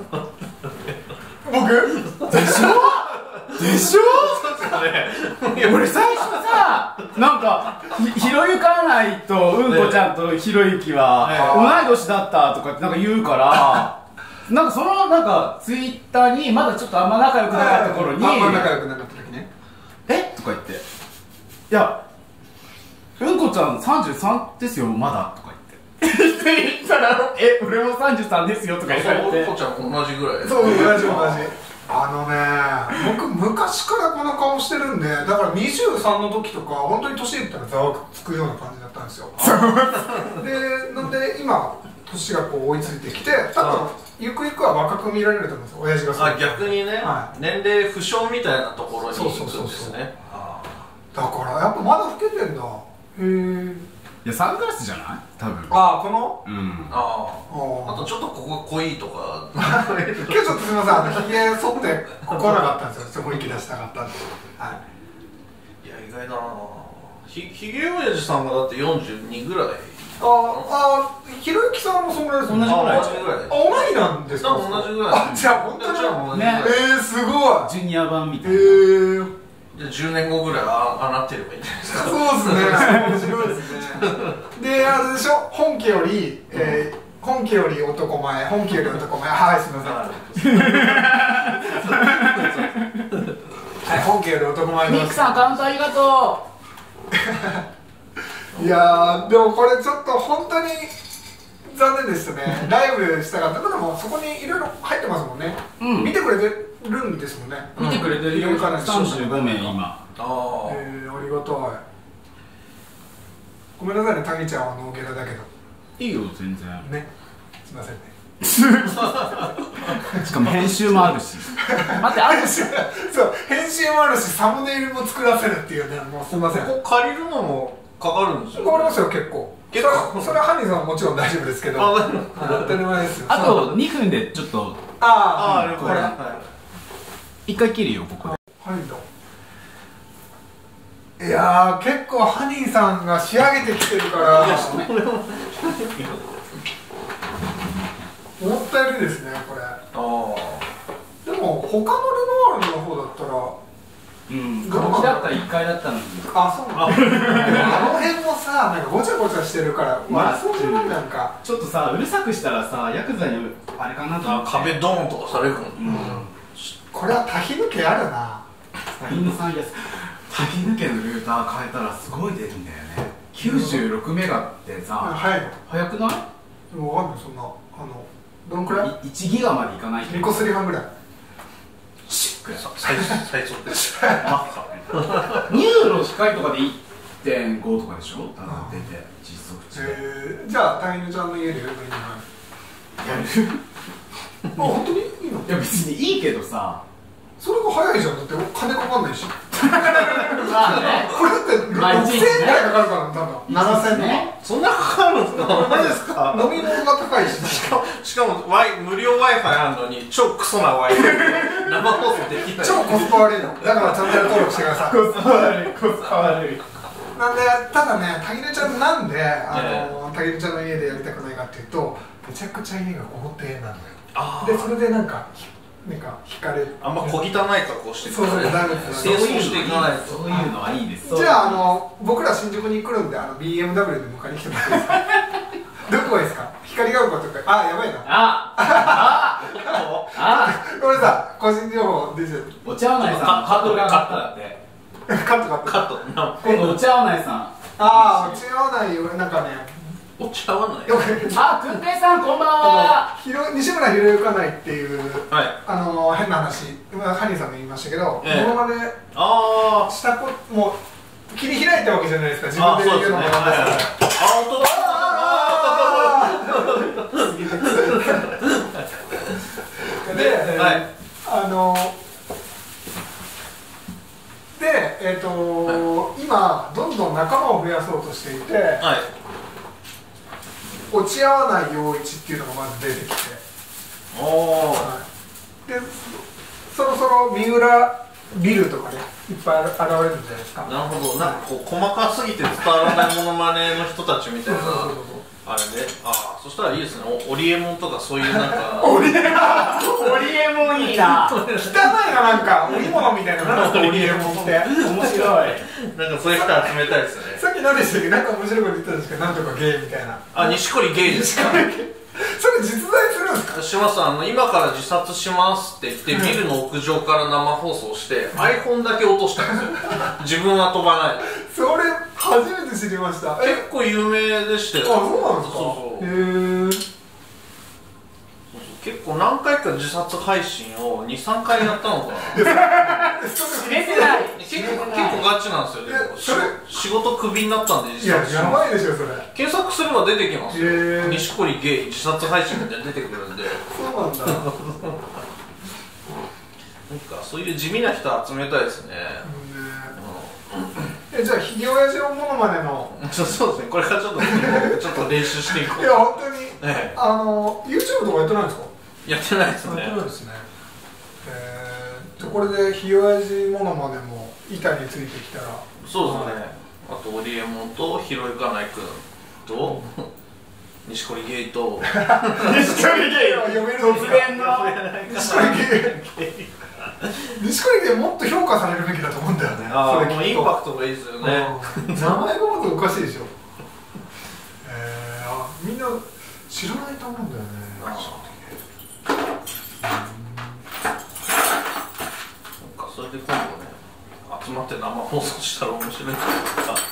僕？ でしょ？でしょ？俺最初さ、なんかひろゆかないとうんこちゃんとひろゆきは同い年だったとかってなんか言うから、なんかそのなんかツイッターにまだちょっとあんま仲良くなかった頃に、 あんま仲良くなかった時ね、 えとか言って、いやうんこちゃんさんじゅうさんですよまだとか言って言ったら、え俺もさんじゅうさんですよとか言われて、 うんこちゃん同じぐらい。 そう、同じ同じ。あのね、僕昔からこの顔してるんで、だからにじゅうさんの時とか本当に年いったらざわつくような感じだったんですよ。で、なんで今年がこう追いついてきて、多分ゆくゆくは若く見られると思うんですよ、親父がそう。 あ、逆にね、はい、年齢不詳みたいなところに行くんですね。 だからやっぱまだ老けてんだ。へえ。 いや、サングラスじゃない多分。 ああ、この、 うん、 ああ、あとちょっとここが濃いとか今日ちょっとすみません、あのひげ剃ってこなかったんですよ。雰囲気出したかったんで。はい。 いや、意外だな。ひひげおやじさんがだってよんじゅうにぐらい。 ああ、ひろゆきさんもそんぐらいですね。 同じぐらい。 同じぐらい。 あ、同いなんですか。 同じぐらい。 あ、じゃあ本当にね。えー、すごい。 ジュニア版みたいな。 えー。 じゃあじゅうねんごぐらいああなってればいいんじゃないですか。 そうですね。面白いですね。で、あれでしょ。本家より、えー、本家より男前、本家より男前。はい、すみません。はい、本家より男前。 ミックさん、アカウントありがとう。いやー、でもこれちょっと本当に残念でしたね。ライブしたかった。でもそこにいろいろ入ってますもんね。うん、見てくれてるんですもんね。 見てくれてるよ。さんじゅうごめい今。 ああ、えー、ありがたい。ごめんなさいね、タギちゃんはノーゲラだけど。 いいよ、全然ね、すいませんね。 しかも編集もあるし待って、あるしそう、編集もあるし、サムネイルも作らせるっていうね、もうすいません。 ここ借りるのもかかるんですよ、ね、 かかりますよ、結構。結構それはハニーさんはもちろん大丈夫ですけど、当たり前ですよ。 あとにふんでちょっと、 ああ、 これ一回切るよ、ここで。 ハニーだ。いやー、結構ハニーさんが仕上げてきてるから思ったよりですね、これ。ああ。でも他のルノワールの方だったら、 うん、歌舞伎だったらいっかいだったのに。 あ、そうなんだ。あの辺もさ、なんかごちゃごちゃしてるから、まあそうじゃない。なんかちょっとさ、うるさくしたらさ、ヤクザにあれかなと思って。 壁ドーンとかされるかも。 これはタヒ抜けあるな。 タヒ抜さんやす。タヒ抜けのルーター変えたらすごい出るんだよね。きゅうじゅうろくメガってさ、 速いの？ 速くない？ でもわかんない、そんな。あのどのくらい？ いちギガまでいかないけど。 にこすりはんぐらい。 シックや最速です。 ニューロ光とかで いってんご とかでしょ？ただ出て実測値。 えー、じゃあタイヌちゃんの家でやればいいんじゃない？やる？あ、本当にいいの？ いや別にいいけどさ。 それが早いじゃん。だって金かかんないし。 まあね。 これだってろくせんえんぐらいかかるから、多分ななせんえん。 そんなかかるんですか？マジですか？ 飲み物が高いし。 しかもしかもワイ無料 Wi-Fi あるのに超クソな Wi-Fi 生放送できない。 超コスパ悪いの。だからチャンネル登録してください。 コスパ悪い、コスパ悪い。 なんで、ただね、タギネちゃんなんであのタギネちゃんの家でやりたくないかっていうと、めちゃくちゃ家が豪邸なのよ。でそれでなんか。なんか惹かれる。 あんま小汚い格好してる。 そうそう、ダメです。 清掃していかないと。 そういうのはいいです。 じゃあ、あの僕ら新宿に来るんで、あの ビーエムダブリュー で迎えに来てもらっていいですか？どこがいいですか？光が丘とか。あ、やばいな。 あああこれさ、個人情報出ちゃう。 お茶わないさん、カットが上がったらって。 カットカット。 カット。 今度お茶わないさん。 ああ、お茶わないよ、なんかね。 お茶わない。 あ、くんぺいさん、こんばんは。 西村ひろゆかないっていう、 はい、 あの変な話、今ハニーさんも言いましたけど、 ええ、 モノマネしたこもう切り開いたわけじゃないですか、自分で言うのもなんですから。あ、 本当だ。で、はい、あので、えっと、はい、今どんどん仲間を増やそうとしていて。はい、落ち合わない陽一っていうのがまず出てきて、お、はい、でそろそろ三浦ビルとかね、いっぱい現れるんじゃないですか。 なるほど、なんかこう細かすぎて伝わらないモノマネの人たちみたいなあれで、ああ、そしたらいいですね。オリエモンとかそういうなんかオリエモンオリエモンいいな。 汚いな、なんか織物みたいな。なんかオリエモンって面白い。 なんかそういう人集めたいですね。 さっき何でしたっけ？なんか面白いこと言ったんですけど、なんとかゲイみたいな。 あ、錦織ゲイですか？ それ実在するんですか？ します。あの今から自殺しますって言ってビルの屋上から生放送して iPhone だけ落としたんですよ。自分は飛ばない。 それ初めて知りました。 結構有名でしたよ。 あ、そうなんですか？ そうそう。 へえ。 結構何回か自殺配信をにさんかいやったのかな。 知れてない。 結構結構ガチなんですよ。でも仕事クビになったんで自殺します。いや、やばいでしょそれ。 検索すれば出てきますよ。錦織ゲイ自殺配信みたいな出てくるんで。 そうなんだ。 なんかそういう地味な人集めたいですね。 え、じゃあひげおやじのものまねのそうですね、これからちょっとちょっと練習していこう。 いや本当に、 ええ、 あの YouTube とかやってないんですか？ やってないですね。 やってないですね。えー、じゃあこれでひげおやじものまねも板についてきたら。 そうですね、あとオリエモンとひろゆかないくんと錦織ゲイと錦織ゲイ読めるんですか？ 突然の錦織ゲイ錦織ゲイもっと評価されるべきだと思うんだよね。 ああ、 それもうインパクトがいいですよね。 名前がまずおかしいでしょ。えー、あ、みんな知らないと思うんだよね。 なんかそれで今度ね、集まって生放送したら面白いんじゃないですか。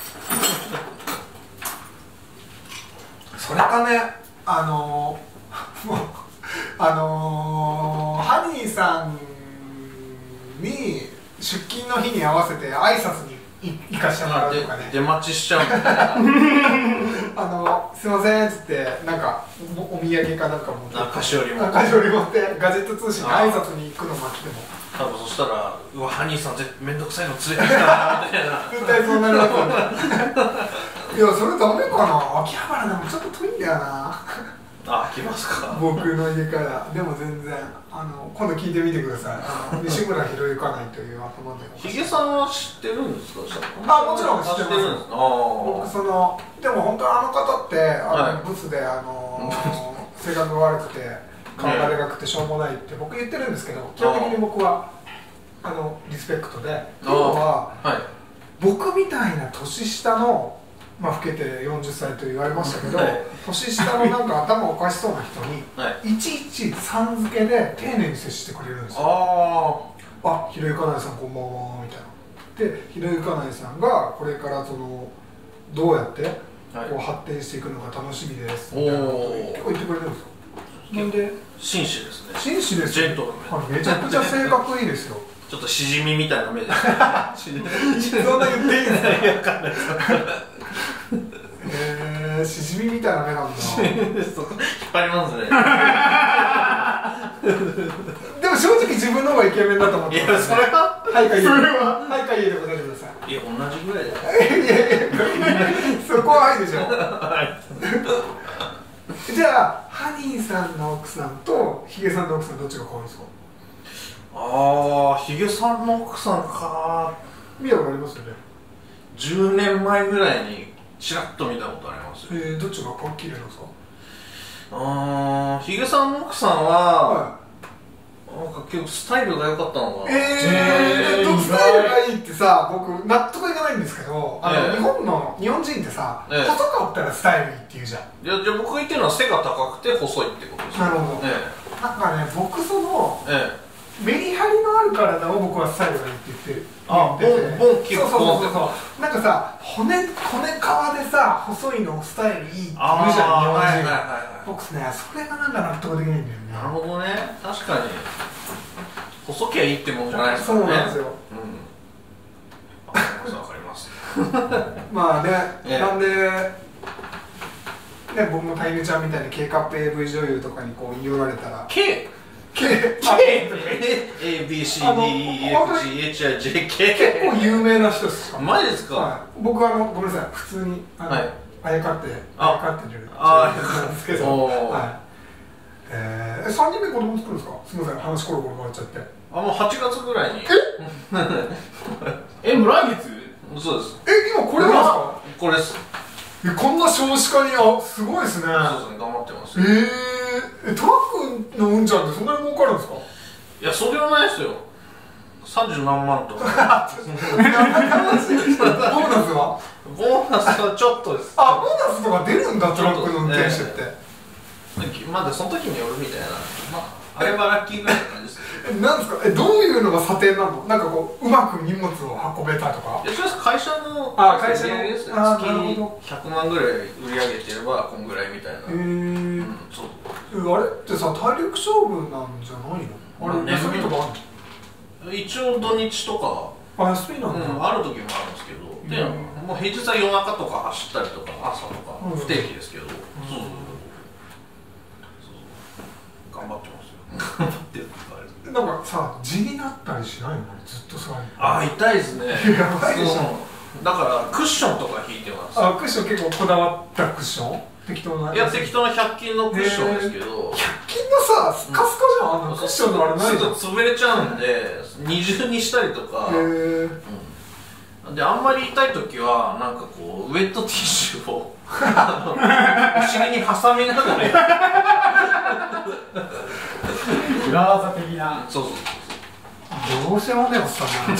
それかね、あのー、もうあのー、ハニーさんに出勤の日に合わせて挨拶に行かしてもらうとかね。 出待ちしちゃうんであのすいませんっつってなんか お, お土産かなんか持って菓子折り持って菓子折り持ってガジェット通信に挨拶に行くの待ちでも多分そしたら、うわ、ハニーさんぜめんどくさいの連れてきたなみたいな絶対そうなるわけいや、それダメかな。秋葉原でもちょっと遠いんだよなあ、来ますか。 僕の家からでも全然あの今度聞いてみてください。あの西村ひろゆかないという頭でヒゲさんは知ってるんですか？ あ、もちろん知ってます。 知ってるんです。あ僕そのでも本当あの方ってあの、 はい、 ブスであの性格が悪くて顔がでかくてしょうもないって僕言ってるんですけど、基本的に僕はあのリスペクトで、要は、はい、僕みたいな年下のまあ老けてよんじゅっさいと言われましたけど、はい、年下のなんか頭おかしそうな人に、はい、いちいちさん付けで丁寧に接してくれるんですよ。ああ、ひろゆかないさんこんばんはみたいな。で、ひろゆかないさんがこれからそのどうやってこう発展していくのか楽しみですみたいなことを結構言ってくれるんですよ。なんで紳士ですね。 紳士ですよ。 ジェントルメン。 めちゃくちゃ性格いいですよ。 ちょっとしじみみたいな目です。 そんな言っていいんですか？いや、わかんないです。えー、しじみみたいな目なんだ。そこ引っ張りますね。 でも正直自分の方がイケメンだと思ってます、ね。いや、それははいかいえ。それははいかいえで答えてください。 いや、同じぐらいだよ。 いやいや、そこははいでしょ。じゃあ、ハニーさんの奥さんとヒゲさんの奥さんどっちが可愛いですか？ ああ、ヒゲさんの奥さんか。 見たことありますよね。 じゅうねんまえぐらいにちらっと見たことあります。 えー、どっちが顔綺麗なんですか？ ああ、ヒゲさんの奥さんは、はい、なんか結構スタイルが良かったのかな。 えー、スタイルがいいってさ、僕納得いかないんですけど、あの、えー、日本の日本人ってさ、えー、細かったらスタイルいいって言うじゃん。 いや、じゃあ僕が言ってるのは背が高くて細いってことですよ。 なるほど、えー、なんかね、僕その、えーメリハリのある体を僕はスタイルがいいって言ってる。 あ、ボン、ボン、キュッ、 ボンってそう。なんかさ、骨、骨皮でさ、細いのスタイルいいって言うじゃん、日本人。僕ね、それがなんか納得できないんだよね。 なるほどね、確かに。細きゃいいってもんじゃないですかね。 そうなんですよ。 うん。わかります、わかります。 まあね、なんで、ね、僕もタイムちゃんみたいに K カップ エーブイ 女優とかにこう言い寄られたら。 K K A B C D E F G H I J K 結構有名な人ですか？ マジですか？ はい、僕あのごめんなさい、普通にあの、はい、あやかってあやかってるあなんですけど、はい、えー、さんにんめ子供作るんですか？すみません、話コロコロ変わっちゃって。 あ、もうはちがつぐらいに。 ええ、もう来月？ そうです。 え、今これなんですか？ これです。 え、こんな少子化に、あ、すごいですね。 そうですね、頑張ってます。 えー、え、トラックのうんちゃんってそんなに儲かるんですか？ いや、それはないですよ。三十何万とか。ボーナスは？ ボーナスはちょっとです。 あ、ボーナスとか出るんだ、トラックの運転手って。 まだその時によるみたいな。まああれはラッキーぐらいの感じです。 え、なんですか？え、どういうのが査定なの？なんかこう、うまく荷物を運べたとか？ いや、それは会社のあ、会社の売り上げですね。月ひゃくまんぐらい売り上げてればこんぐらいみたいな。へえ、うん、そう。 あれってさ、体力勝負なんじゃないの？あれ、休みとかあるの？ 一応土日とか、 あ、休みなんだ、 うん、ある時もあるんですけど、でもう平日は夜中とか走ったりとか朝とか不定期ですけど、そうそう頑張ってますよ。頑張ってるとかあれ。 なんかさ、痔になったりしないの？ずっとさ。 あ、痛いですね。 やばいでしょ。 だからクッションとか引いてます。 あ、クッション結構こだわったクッション？適当な。 いや、適当なひゃく均のクッションですけど、 ひゃく均のさ、スカスカじゃん、あのクッションのあれないじゃん。 すぐ潰れちゃうんで二重にしたりとか。へー、うん、で、あんまり痛い時はなんかこうウェットティッシュをお尻に挟みながら裏技的な。 そうそうそう、 どうしようもねえおっさんな。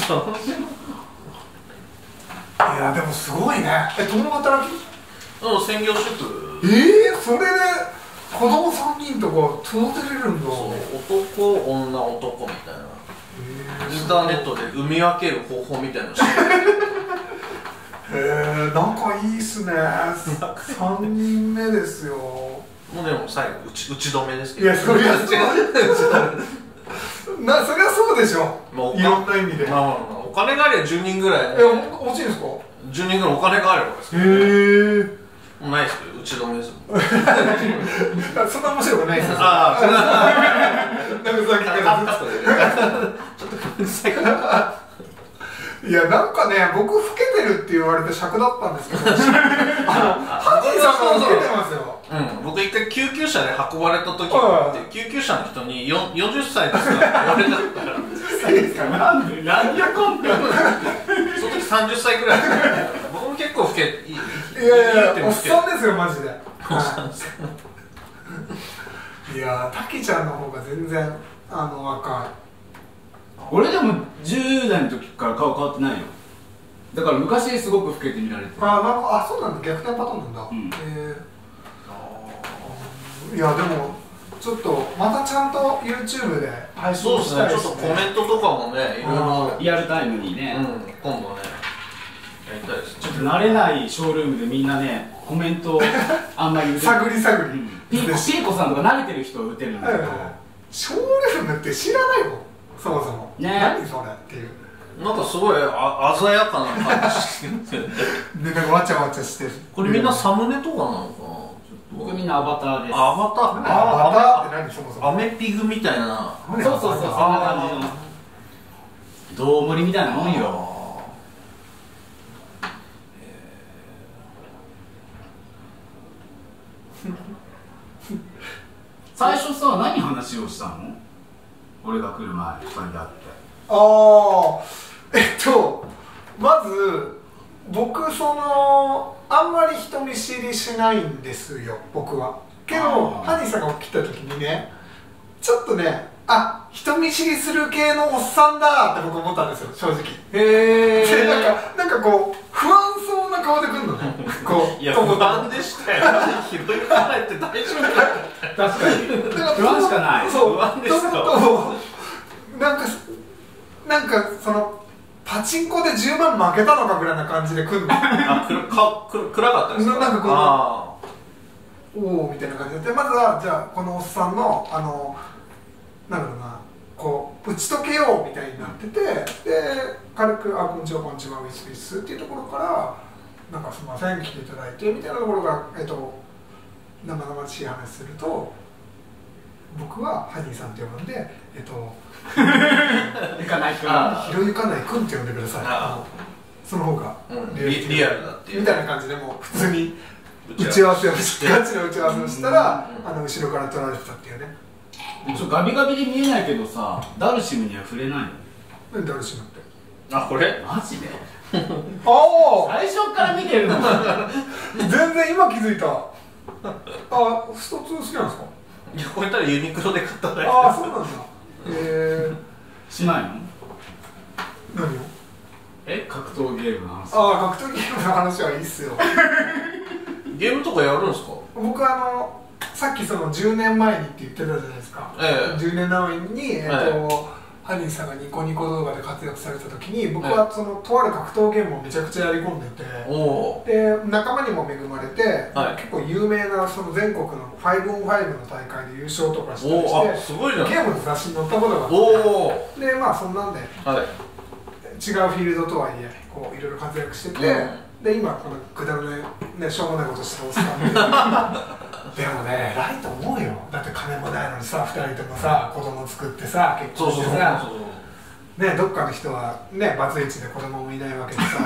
いや、でもすごいね。え、共働き？ うん、専業主婦。 ええー、それで子供さんにんとか育てれるんだ。 そう、男、女、男みたいな、えー、インターネットで産み分ける方法みたいなのしてへえー、なんかいいっすね。さんにんめですよ。もうでも最後打ち、打ち止めですけど。 いや、そりゃそうな、そりゃそうでしょ。もういろんな意味で。 まあまあまあ、お金があればじゅうにんぐらい、ね、 え、欲しいんですか？ じゅうにんぐらいお金があればですけど。へえ。 ないですけど、打ち止めですもん。 そんな面白くないですよ。 ああ、そんな。 なんかさっきからちょっとうるさいかな。いや、なんかね、僕老けてるって言われて尺だったんですけど、あのハニーさんも老けてますよ。 うん、僕一回救急車で運ばれた時があって、救急車の人によんじゅっさいですかって言われたから。 なんで何やこんなその時さんじゅっさいぐらいですから、僕も結構老け、いやいやいや、おっさんですよ、マジで。いや、タキちゃんの方が全然あの若い。 俺でもじゅう代の時から顔変わってないよ。だから昔すごく老けて見られて。 あ、なんか、あ、そうなんだ、逆転パターンなんだ。うん、えー、いや、でもちょっとまたちゃんと YouTube で配信したいですね。 そうですね、ちょっとコメントとかもね、いろいろリアルタイムにね、 うん、今度ねやりたいですね。 ちょっと慣れないショールームでみんなね、コメントあんまり打てない。 探り探り、うん、 ピーコ、ピーコさんとか慣れてる人打てるんだけど、 ショールームって知らないもん、そもそも。ね、何それっていう。 なんかすごいあ鮮やかな感じしてるで、なんかわちゃわちゃしてる。 これみんなサムネとかなのかな。 僕みんなアバターです。 アバター。 アバターって何、そもそも。 アメピグみたいな。 そうそうそう、そんな感じの。どうもりみたいなもんよ。最初さ、何話をしたの？俺が来る前、ふたりで会って。 ああ、えっと、まず、僕、その、あんまり人見知りしないんですよ、僕は。けど、ハニーさんが来た時にね、ちょっとね、あ、人見知りする系のおっさんだって僕思ったんですよ、正直。へえ。で、なんか、なんかこう、不安そうな顔で来るのね。こう、 いや、不安でしたよ。ひどいからって大丈夫かって。 確かに。不安しかない。 そう、 不安でした。 なんか、なんか、その、パチンコでじゅうまん負けたのかぐらいな感じで来るの。 あ、くるかく暗かったですか？ なんかこう、あおおみたいな感じで、でまずはじゃあこのおっさんのあのなんだろうな、こう打ち解けようみたいになってて、で軽くあこんにちはこんにちはウィスウィスっていうところからなんかすみません来ていただいてみたいなところがえっと生々しい話すると、僕はハニーさんって呼ぶんでえっとゆかないくん、 ひろゆかないくんって呼んでください。その方が、 うん、リ, リアルだっていうみたいな感じでもう普通に打ち合わせをしてガチの打ち合わせをしたら、うん、あの後ろから取られてたっていうね。 ちょっとガビガビで見えないけどさ、ダルシムには触れないの？ 何ダルシムって？ あ、これ？ マジで？ ああ最初から見てるの？ 全然今気づいた。あ、ストツー好きなんですか？ いや、これたらユニクロで買っただけ。 ああ、そうなんだ。へえ。 しないの？ 何を？ え、格闘ゲームの話。 ああ、格闘ゲームの話はいいっすよ。 ゲームとかやるんですか？ 僕あのさっきそのじゅうねんまえにって言ってたじゃないですか。ええ、じゅうねんまえに、えーとええ、ハニーさんがニコニコ動画で活躍された時に僕はそのとある格闘ゲームをめちゃくちゃやり込んでて、で仲間にも恵まれて、はい、結構有名なその全国の ファイブオンファイブ の大会で優勝とかしたりして、 すごいじゃん。 ゲームの雑誌に載ったことがあって、でまあそんなんで、はい、違うフィールドとはいえこういろいろ活躍してて、うん、で今このくだらない、ね、しょうもないことしておっさんででもね偉いと思うよ。だって金もないのにさふたりともさ子供作ってさ結婚してさね、どっかの人はね、バツイチで子供もいないわけでさ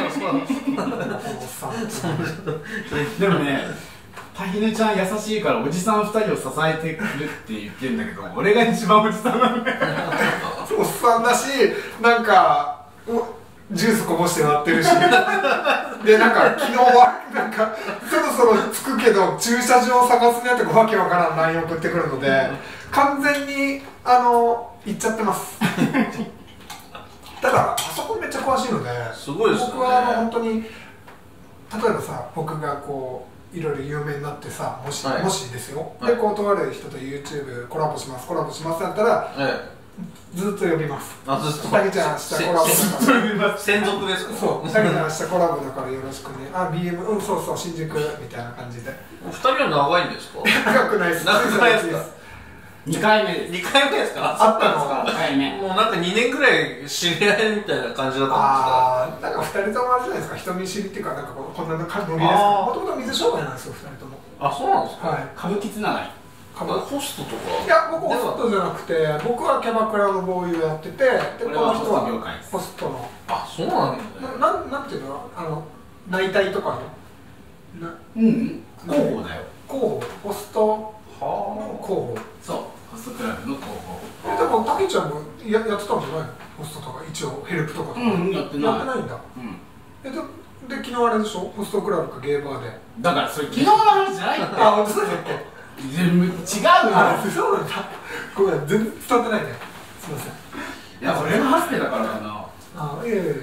でもね、たひねちゃん優しいからおじさんふたりを支えてくれって言ってんだけど、俺が一番おじさんなんだよおっさんだし、なんかジュースこぼして割ってるしで、なんか昨日はなんかそろそろ着くけど駐車場を探すねとかわけわからん ライン 送ってくるので、完全にあの行っちゃってますだからパソコンめっちゃ詳しいので、 すごいですよね。 僕はあの本当に例えばさ、僕がこういろいろ有名になってさ、もし、はい、もしですよ、はい、でこうとある人と YouTube コラボしますコラボしますってなったら、はい、ずっと呼びます。あ、ずっと。たけちゃん明日コラボだから。 専属ですか。 そう。たけちゃん明日コラボだからよろしくね。あ、ビーエム、うん、そうそう、新宿みたいな感じで。 お二人は長いんですか。 長くないです。 長くないですか。 二回目です。 二回目ですか。 あったの二回目。 もうなんか二年ぐらい知り合いみたいな感じだったんですか。 ああ、なんか二人ともあれじゃないですか。人見知りっていうか、なんかこんな感じですか。もともと水商売なんですよ、二人とも。 あ、そうなんですか。 はい。 歌舞伎つながり。 ホストとか。 いや、僕ホストじゃなくて、僕はキャバクラのボーイをやってて、でこの人はホストの。 あ、そうなんだ。なんなんていうの、あの内体とかの。 うん。広報だよ。 広報、ホスト。 はあ。広報。 そう。ホストクラブの広報。 え、でもたけちゃんもややってたんじゃないの？ホストとか一応ヘルプとかとか。 うん、やってない。 やってないんだ。うん。えでで昨日あれでしょ？ホストクラブかゲーバーで。 だからそれ昨日の話じゃないって。 あ、そうだっけ。 全部違うよ。 あ、そうなんだ。ごめん、全然伝わってないね。すみません。 いや、俺がハスペだからかな。 あ、いやいやいや。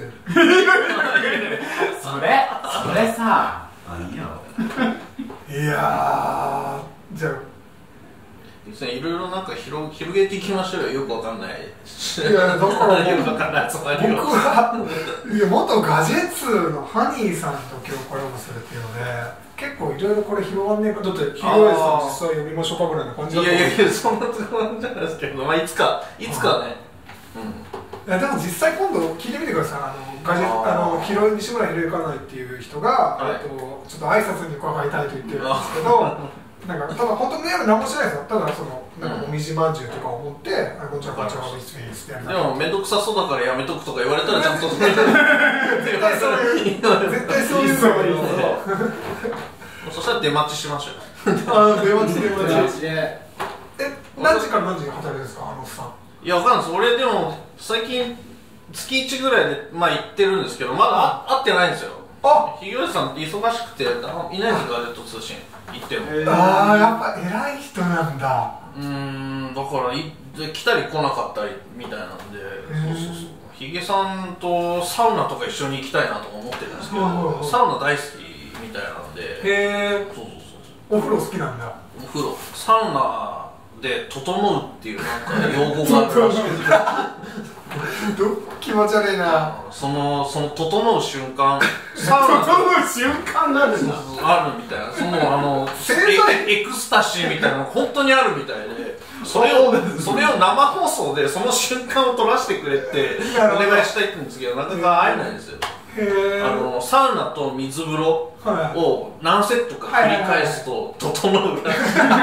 それ、それさ。 あ、いいや。 いやー、じゃあ。 いろいろなんか広広げていきましょうよ。よくわかんない。 いや、だからよくわかんない。つまり僕はいや、元ガジェツのハニーさんと今日コラボするっていうので。結構いろいろこれ広がんねえか、だって広いさん実際呼びましょうかぐらいな感じだった。 いやいやいや、そんなつもりじゃないですけど、まあいつかいつかね。 うん。いやでも実際今度聞いてみてください。あのガジェあの広い西村ひろゆかないっていう人が、えっとちょっと挨拶に伺いたいと言ってるんですけど、なんかただ本当に何もしないですよ。ただそのなんかもみじまんじゅうとかを持って、あ、こんにちはこんにちはウィスウィスってやる。 でも面倒くさそうだからやめとくとか言われたらちゃんと。絶対そういう絶対そういうのがいい。 そしたら出待ちしましょう。 ああ、出待ち出待ち。 え、 何時から何時に働いてるんですか、あのおっさん。 いや、わかんないです。俺でも最近月いちぐらいでまあ行ってるんですけど、まだ会ってないんですよ。あ、ひげおじさんって忙しくていないんですか、ガジェット通信行っても。 ああ、やっぱ偉い人なんだ。 うーん、だからい来たり来なかったりみたいなんで、そうそうそう。ひげさんとサウナとか一緒に行きたいなとか思ってるんですけど、サウナ大好きみたいなんで。へえ。 そうそうそう。 お風呂好きなんだ。 お風呂、サウナで整うっていうなんか用語があるらしいです。 気持ち悪いな。 そのその整う瞬間、 サウナ整う瞬間があるんだ。 あるみたいな。そのあのエクスタシーみたいなの本当にあるみたいで、それをそれを生放送でその瞬間を撮らせてくれってお願いしたいって言うんですけど、なかなか会えないんですよ。あのサウナと水風呂を何セットか繰り返すと整うらしい。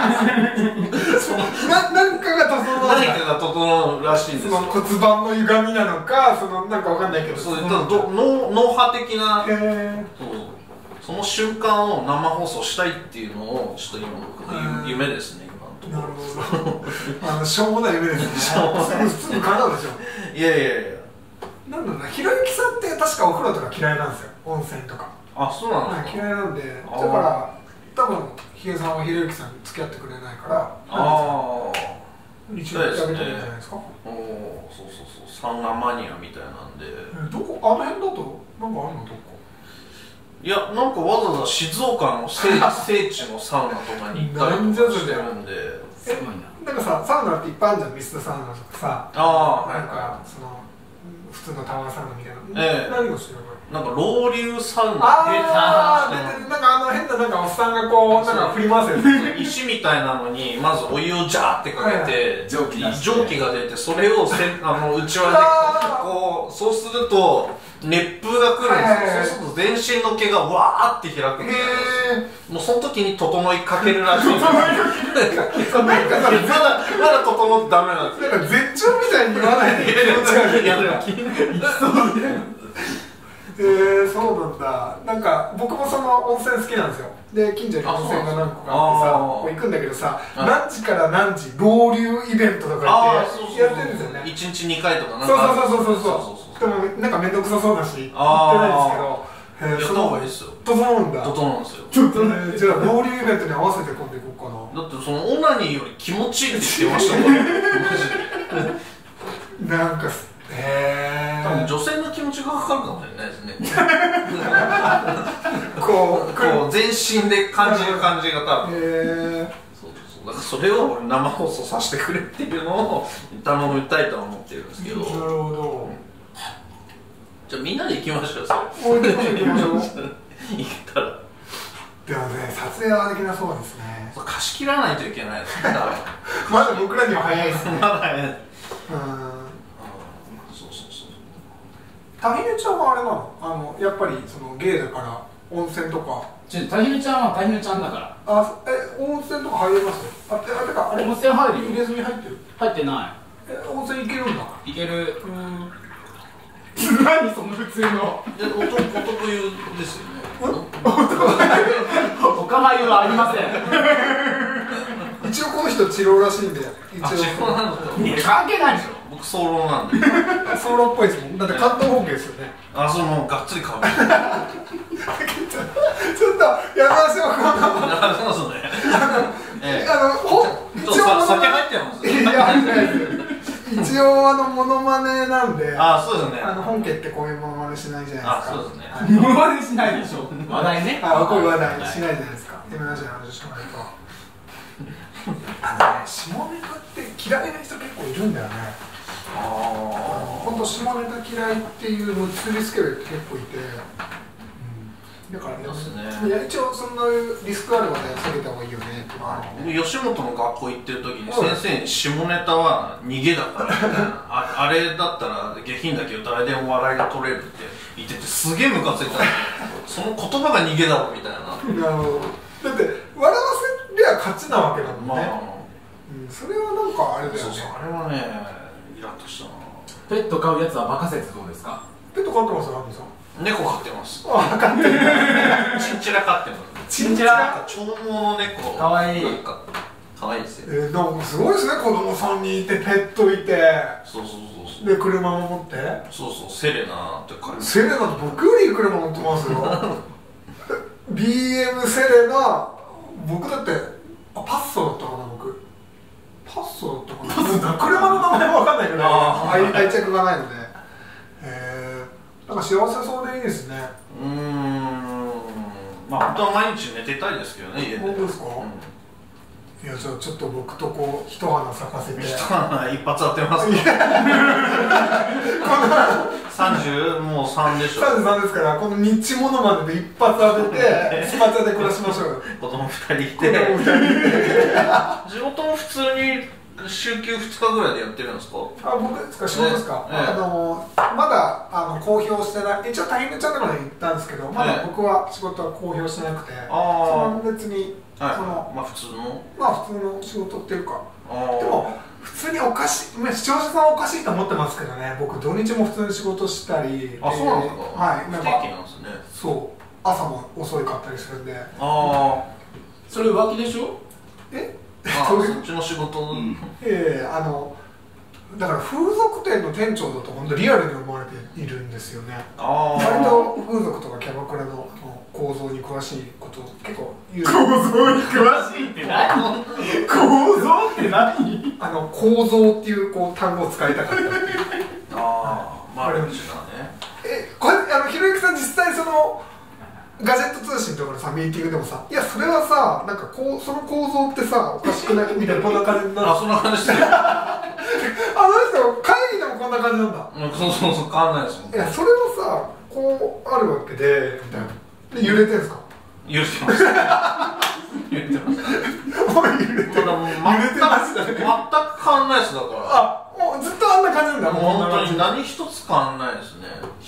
何かが整う何かが整うらしいんですよ。 その骨盤の歪みなのか、そのなんかわかんないけど、 そうただ脳脳波的な、その瞬間を生放送したいっていうのをちょっと今僕の夢ですね。 今のところ。なるほど。あのしょうもない夢ですね。普通に叶うでしょ。 いやいやいや。 なんだろうな、ひろゆきさんって確かお風呂とか嫌いなんですよ、温泉とか。 あ、そうなんですか。 嫌いなんで、だから多分ひげさんはひろゆきさんに付き合ってくれないから、ああ、 一応やってあげたらいいんじゃないですか。 おお、そうそうそう、サウナマニアみたいなんで。 どこ、あの辺だとなんかあるの、どこ？ いや、なんかわざわざ静岡の聖聖地のサウナとかに行ったりとかしてるんで。 すごいな。なんかさ、サウナっていっぱいあるじゃん、ミストサウナとかさ。 ああ、 なんかその普通のタワーサウナみたいな。 ええ、 何をしてるの？ なんかロウリュサウナ。 ああ、出てる。なんかあの変ななんかおっさんがこうなんか振り回せる。 石みたいなのにまずお湯をジャーってかけて蒸気蒸気が出て、それをせあの内輪でこうそうすると熱風が来るんですよ。そうすると全身の毛がわーって開くみたいな。もうその時に整いかけるらしいんですよ。まだまだ整ってダメなんですよ。 なんか絶頂みたいに言わないで気持ち悪い。いやでもえー、そうなんだ。なんか僕もその温泉好きなんですよ。で近所に温泉が何個かあってさ、こう行くんだけどさ、何時から何時ロウリュイベントとか言ってやってるんですよね。 いちにちにかいとかなんか。 そうそうそうそうそう。でもなんか面倒くさそうだし行ってないんですけど、 やった方がいいですよ。 整うんだ。 整うんですよ。 ちょっとね、じゃあロウリュイベントに合わせて今度行こうかな。 だってそのオナニーより気持ちいいって言ってましたもん。マジで。 なんかへ多分女性の気持ちがかかるかもしれないですね。 こうこう全身で感じる感じが多分。 へえ。 そうそう。だからそれを俺生放送させてくれっていうのを頼みたいとは思ってるんですけど。なるほど。 じゃあみんなで行きましょう。それ。行きましょう。 行ったら。 でもね、撮影はできなそうですね。 貸し切らないといけないですね。 まだ僕らには早いですね。 まだ早い。うん。 たひねちゃんはあれなの？あのやっぱりそのゲイだから温泉とか。 たひねちゃんはたひねちゃんだから。 あ、え、温泉とか入れます？あ、てあてかあれ温泉入るよ。 入れ墨入ってる？ 入ってない。 え、温泉行けるんだ。 行ける。うん。何その普通の。 で、お得お得湯ですよね。 お構いはありません。一応この人治療らしいんで。 一応。治療なんですか？関係ないでしょ。 僕早漏なんで。 早漏っぽいですもん。だって関東方形ですよね。 あ、そのがっつりかぶる。 ちょっとやめましょう。 やめますね。 あのほ一応酒入ってます。 いや入ってないです。一応あのモノマネなんで。 あ、そうですね。 あの本家ってこういうモノマネしないじゃないですか。 あ、そうですね。 モノマネしないでしょ。話題ね。 あ、こういう話題しないじゃないですか。やめなさい話しないと。あのね、下ネタって嫌いな人結構いるんだよね。本当下ネタ嫌いっていうのを釣りつけるって結構いて、うん、だからね、いや一応そんなリスクある話題は避けた方がいいよねって、 ね、吉本の学校行ってる時に先生に下ネタは逃げだからみたいなあ, あれだったら下品だけど誰でも笑いが取れるって言っててすげえムカついたその言葉が逃げだろみたいな。 なるほど。だって笑わせりゃ勝ちなわけだもんね、まあうん、それはなんかあれだよね。 そうそうあれはねイラッとしたな。 ペット飼うやつはバカ説どうですか？ ペット飼ってますか？ 猫飼ってます。 あ、飼ってる。 チンチラ飼ってます。 チンチラ長毛の猫。 かわいい。 なんかかわいいですよ。 えー、なんかすごいですね。子供さんにんいてペットいて。 そうそうそうそう。 で車も持って。 そうそうセレナって感じ。 セレナって僕より車乗ってますよ。ビーエム セレナ僕だってあパッソだったかな僕。パッソだったかな。車の名前も分かんないけど愛着がないので。へえ。なんか幸せそうでいいですね。 うーん。まあ本当は毎日寝てたいですけどね家で。 本当ですか？いやじゃあちょっと僕とこう一花咲かせて。 一花一発当てますか？さんじゅうもうさんでしょ。 さんじゅうさんですからこのニッチものまでで一発当ててスパチャで暮らしましょうよ。 子供ふたりいて。 子供ふたりいて。 仕事も普通に週休ふつかぐらいでやってるんですか？ あ、僕ですか？仕事ですか？ ね、 あのまだあの公表してない。一応タイムチャンネルまで行ったんですけど、まだ僕は仕事は公表してなくて、その別にはい、 そのまあ普通のまあ普通の仕事っていうか、でも普通におかしい、視聴者さんはおかしいと思ってますけどね。僕土日も普通に仕事したり、 あ、そうなんですか？ はい、 不定期なんですね。 そう、朝も遅かったりするんで。ああ、それ浮気でしょ？ え？ あ、そっちの仕事、うん、 ええー、あのだから風俗店の店長だと本当リアルに思われているんですよね。 あ割と風俗とかキャバクラ の, あの構造に詳しいことを結構言う。 構造に詳しいって何？構造って何？ あの構造っていうこう単語を使いたかったっていう。 ああ、まああれも違うね。 え、これあのひろゆきさん実際そのガジェット通信とかのさミーティングでもさ、いやそれはさなんかこうその構造ってさおかしくないみたいなこんな感じになる。 あ、そんな感じしてる。 あの人会議でもこんな感じなんだ。 うん、そうそうそう変わんないですもん。 いやそれはさこうあるわけでみたいな。で揺れてんすか？ 揺れてます。揺れてます。 おい揺れてる。 揺れてましたね。全く変わんないですだから。 あ、もうずっとあんな感じなんだ。 もう本当に何一つ変わんないですね。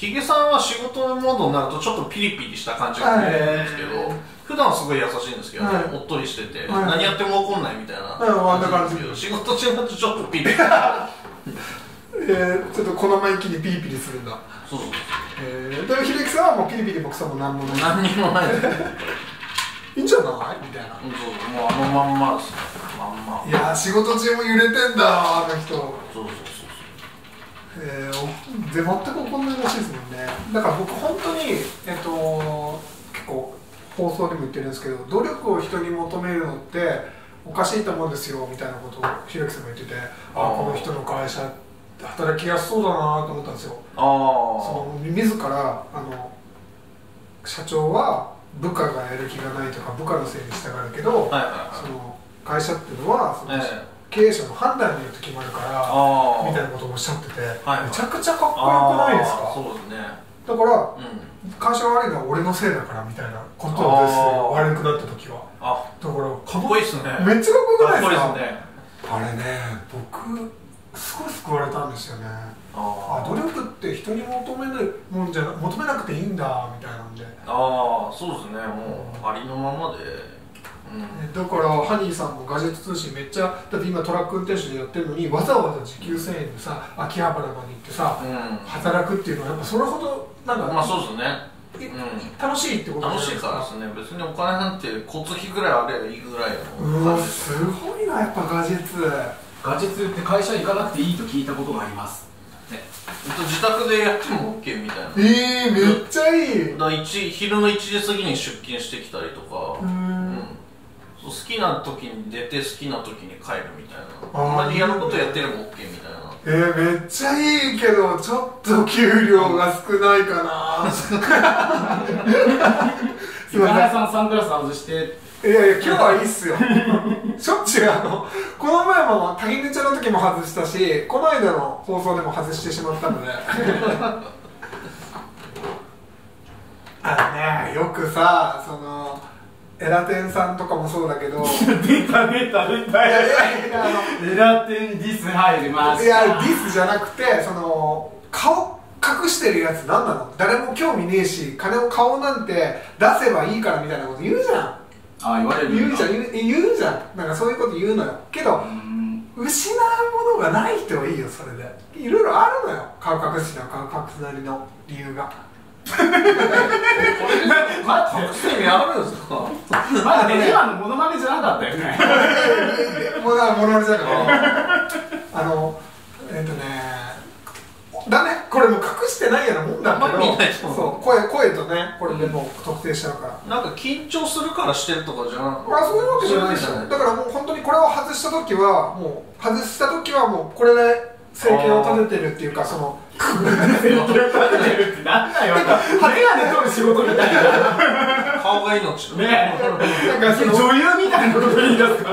ヒゲさんは仕事モードになるとちょっとピリピリした感じが出るんですけど、普段はすごい優しいんですけどね、おっとりしてて、何やっても怒んないみたいな感じですけど、仕事中になるとちょっとピリピリえー、ちょっとこのまま一気にピリピリするんだ。 そうそうそう。 えー、でも秀樹さんはもうピリピリもクソもなんもない。 何にもないですいいんじゃないみたいな。 そうそう、もうあのまんまですね。まんま。 いやー、仕事中も揺れてんだあの人。 そうそうそうそう。 えー、で全く怒んないらしいですもんね。だから僕本当にえっと結構放送でも言ってるんですけど、努力を人に求めるのっておかしいと思うんですよみたいなことを秀樹さんが言ってて、ああこの人の会社働きやすそうだなと思ったんですよ。あその自らあの社長は部下がやる気がないとか部下のせいに従うけど、はいはいはい、その会社っていうのはその、えー経営者の判断によって決まるからみたいなことをおっしゃってて、はい、めちゃくちゃかっこよくないですか。 そうですね。 だから、うん、会社が悪いのは俺のせいだからみたいなことですよ、悪くなった時は。あだからかっこいいっすね。 めっちゃかっこよくないですか。 かっこいいっすね。 あれね、僕すごい救われたんですよね。ああ努力って人に求めるもんじゃな求めなくていいんだみたいなんで。ああそうですね、もうありのままで。 うん、だからハニーさんもガジェット通信めっちゃだって今トラック運転手でやってるのにわざわざ時給せんえんでさ秋葉原まで行ってさ、うん、働くっていうのはやっぱそれほどなんかまあそうですね、 うん、楽しいってことですか。楽しいからですね。別にお金なんて交通費ぐらいあればいいぐらいのうわすごいなやっぱガジェツガジェツって会社行かなくていいと聞いたことがあります、 ね、自宅でやっても OK みたいな。 えー、めっちゃいい。 だ昼のいちじ過ぎに出勤してきたりとか、うん、好きな時に出て好きな時に帰るみたいな。あんまりやることやってれば OK みたいな。 えー、めっちゃいいけどちょっと給料が少ないかな。すいませんさんサングラス外して。 いやいや今日はいいっすよ。しょっちゅうあのこの前もタギネチャの時も外したしこの間の放送でも外してしまったのであのねよくさそのエラテンさんとかもそうだけど出た出た出たいやいやいやあのエラテンディス入りました。 いやディスじゃなくてその顔隠してるやつ何なの。誰も興味ねえし金を顔なんて出せばいいからみたいなこと言うじゃん。 あ言われる言うじゃん 言う、言うじゃん。なんかそういうこと言うのよけど失うものがない人はいいよ。それでいろいろあるのよ。顔隠しの顔隠すなりの理由が。これで隠す意味あるんですか。 まだね今のモノマネじゃなかったよね。 もうモノマネじゃなかった。あのえっとねだね、これもう隠してないようなもんだけど、そう声声とねこれでもう特定しちゃうから。 なんか緊張するからしてるとかじゃなくて、 まあそういうわけじゃないですよ。だからもう本当にこれを外した時はもう外した時はもうこれで生計を立ててるっていうかその生計を立ててるってなんだよ。メガネ取る仕事みたいな。 顔が命のね。なんかその女優みたいなこと言い出すから。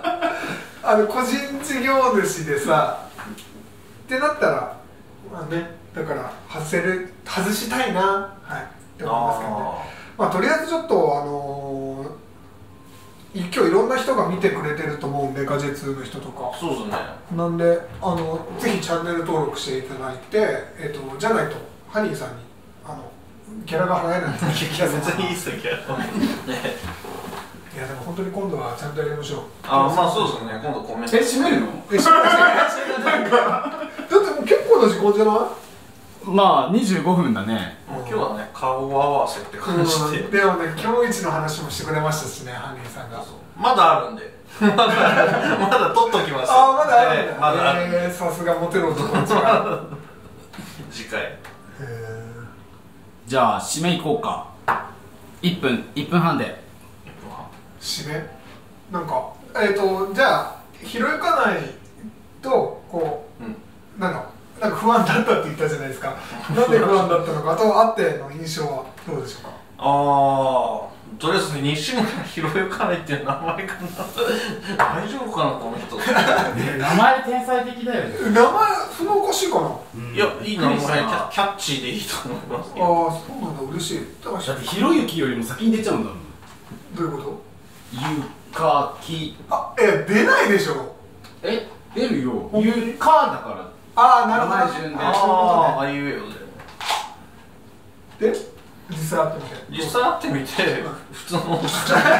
あの個人事業主でさってなったら。まあね、だから外せる外したいな、はい、って思いますけどね。まあとりあえずちょっとあのー、今日いろんな人が見てくれてると思うんでガジェツの人とか。 そうですね。 なんであのぜひチャンネル登録していただいて、えっとじゃないとハニーさんにあのギャラが払えない。 いや別にいいっすよギャラ。ね。 いやでも本当に今度はちゃんとやりましょう。 ああまあそうですね。今度コメント。 え閉めるの？ え閉める。なんかだってもう結構な時間じゃない？ まあにじゅうごふんだね。 今日はね顔合わせって感じで。 でもね今日一の話もしてくれましたしねハニーさんが。 まだあるんで。まだまだ取っときます。 ああまだあるんだ。 まだある。 ええさすがモテる男の力。 次回。 じゃあ締めいこうか。いっぷんいっぷんはんで。 締めなんかえっとじゃあひろゆかないとこう、うん、なんかなんか不安だったって言ったじゃないですか。なんで不安だったのかとあっての印象はどうでしょうか。 ああとりあえずね西村ひろゆかないっていう名前かな。大丈夫かなこの人。 名前天才的だよね。 名前そんなおかしいかな。 いやいい名前キャッチーでいいと思います。 ああそうなんだ嬉しい。 だってひろゆきよりも先に出ちゃうんだもん。 どういうこと？ ゆかき。 あえ出ないでしょ。 え出るよ。ゆかだから。 ああなるほど。 名前順で。 あああいうえおで。 で実際会ってみて実際会ってみて普通のそれ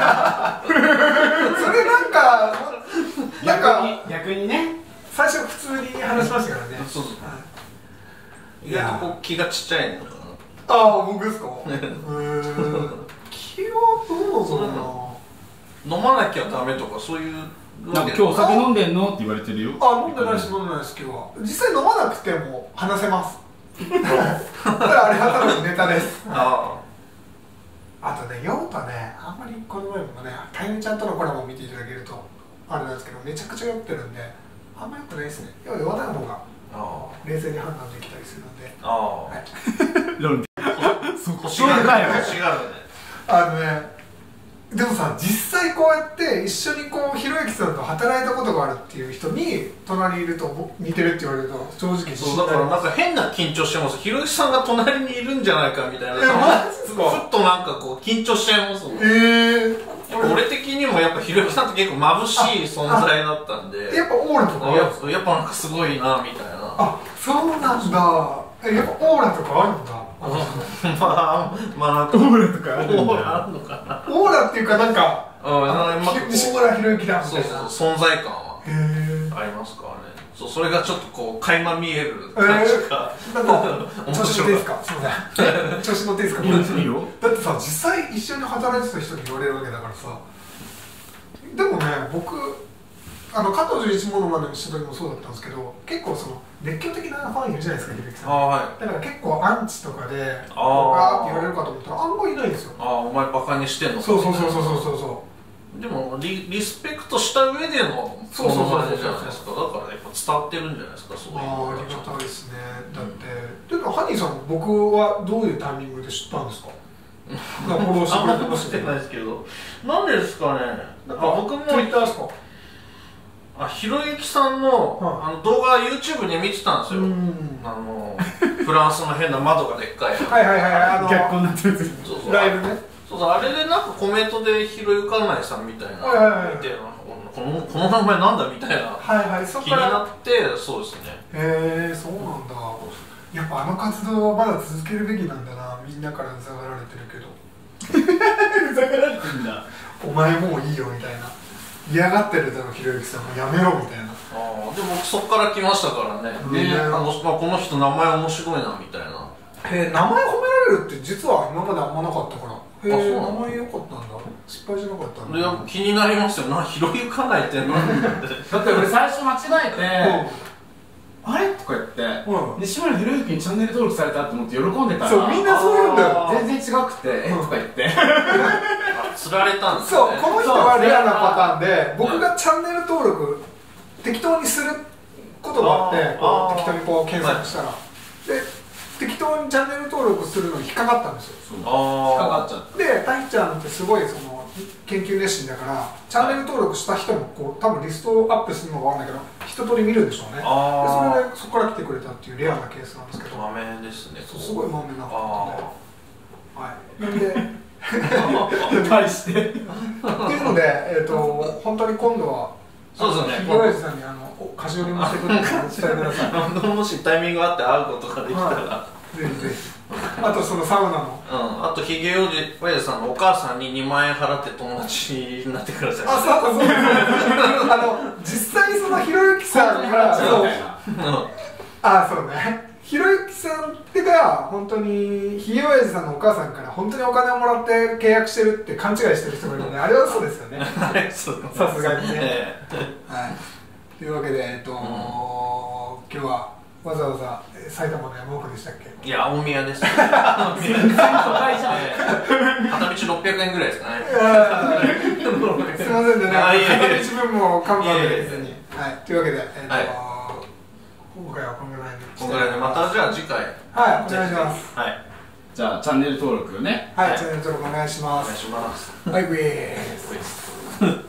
なんかなんか逆にね最初普通に話しましたからね。 そうそう意外とこう気がちっちゃいのかな。 ああ僕ですか。へえ気はどうぞな。 飲まなきゃダメとかそういうなんか今日お酒飲んでんのって言われてるよ。 あ飲んでないです飲んでないです今日は。実際飲まなくても話せますだからあれはただのネタです。ああとね酔うとねあんまりこの前もねたゆみちゃんとのコラボを見ていただけるとあれなんですけどめちゃくちゃ酔ってるんであんま良くないですね。酔わない方が冷静に判断できたりするので。ああはい論理そこ違うね。 あのねでもさ実際こうやって一緒にこうひろゆきさんと働いたことがあるっていう人に隣にいると似てるって言われると正直そうだからなんか変な緊張してます。ひろゆきさんが隣にいるんじゃないかみたいな。 えマジっすか。 ふっとなんかこう緊張しちゃいますもん。 ええー、俺的にもやっぱひろゆきさんって結構眩しい存在だったんでやっぱオーラとかあるんですか。 やっぱなんかすごいなみたいな。 あそうなんだ。えやっぱオーラとかあるんだ。 まあまあなんかオーラとかあるんだ。 オーラあるのかな。 オーラっていうかなんか西村博之だみたいな。 そうそう存在感はありますからね。そうそれがちょっとこう垣間見える感じが、 えー、なんか調子乗っていいですか。すみません調子乗っていいですか。いいよ。だってさ実際一緒に働いてた人に言われるわけだからさ。でもね僕あの加藤純一モノマネのした時もそうだったんですけど結構その熱狂的なファンいるじゃないですかひろゆきさん。はい、だから結構アンチとかでガーって言われるかと思ったらあんまりいないんですよ。 ああお前バカにしてんのか。 そうそうそうそうそうそうでも リ, リスペクトした上でのモノマネじゃないですか。だからやっぱ伝わってるんじゃないですか。そういうのあありがたいですね。だって、うん、でもハニーさん僕はどういうタイミングで知ったんですか。フォローしてくれてましたけど。ないですけどなんでですかね。なんか僕も Twitter ですか。 あひろゆきさんの、はい、あの動画 YouTube で見てたんですよ。あのフランスの変な窓がでっかいはいはいはいあの逆光になってるそうそうライブね。 そうそうあれでなんかコメントでひろゆかないさんみたいな、 はいはいはい、 見てこのこの名前なんだみたいな、はいはい、そ気になってそうですね。 へえそうなんだ。やっぱあの活動はまだ続けるべきなんだな。みんなからうざがられてるけどうざがられてるんだ。 お前もういいよみたいな嫌がってるだろひろゆきさんもやめろみたいな。 ああでも僕そっから来ましたからね。で、あのまあ、この人名前面白いなみたいな。 へえ名前褒められるって実は今まであんまなかったから。へえ名前良かったんだ。失敗じゃなかったんだ。 いや気になりますよな。ひろゆかないって何なんだってだって俺最初間違えて、うん、あれとか言って、うん、西村博之にチャンネル登録されたと思って喜んでたらそうみんなそう言うんだよ。 全然違くて、うん、えとか言って釣られたんですよね。そうこの人はレアなパターンで僕がチャンネル登録適当にすることがあってこう適当にこう検索したら、はい、で適当にチャンネル登録するのに引っかかったんですよ。 引っかかっちゃってでたいちゃんってすごいその研究熱心だからチャンネル登録した人もこう多分リストをアップするのが分かんないけど一通り見るんでしょうね。でそれでそこから来てくれたっていうレアなケースなんですけど。 まめですね。 すごいまめな方で、はい、なんで対してっていうので、えー、と本当に今度はそうですねひろゆきさんにあの菓子折りもしてくれて伝えてくださいもしタイミングがあって会うことができたら、はい、 ぜひぜひあとそのサウナの、 うん、あとひげおじおやじさんのお母さんににまんえん払って友達になってください。 あそうそうそうあの実際そのひろゆきさんがそうあそうねひろゆきさんってが本当にひげおやじさんのお母さんから本当にお金をもらって契約してるって勘違いしてる人がいるのであれはそうですよねさすがにね、はい、というわけで、えっとうん、今日はわざわざ埼玉の山奥でしたっけ。 いや大宮です全然都会じゃん片道ろっぴゃくえんぐらいですかねすいませんね片道分も看板で別にはいというわけで、えっと、はい今回はこのぐらいにこのぐらいでまたじゃあ次回はいお願いします。 はいじゃあチャンネル登録ねはいチャンネル登録お願いします。 お願いします。 はいウィース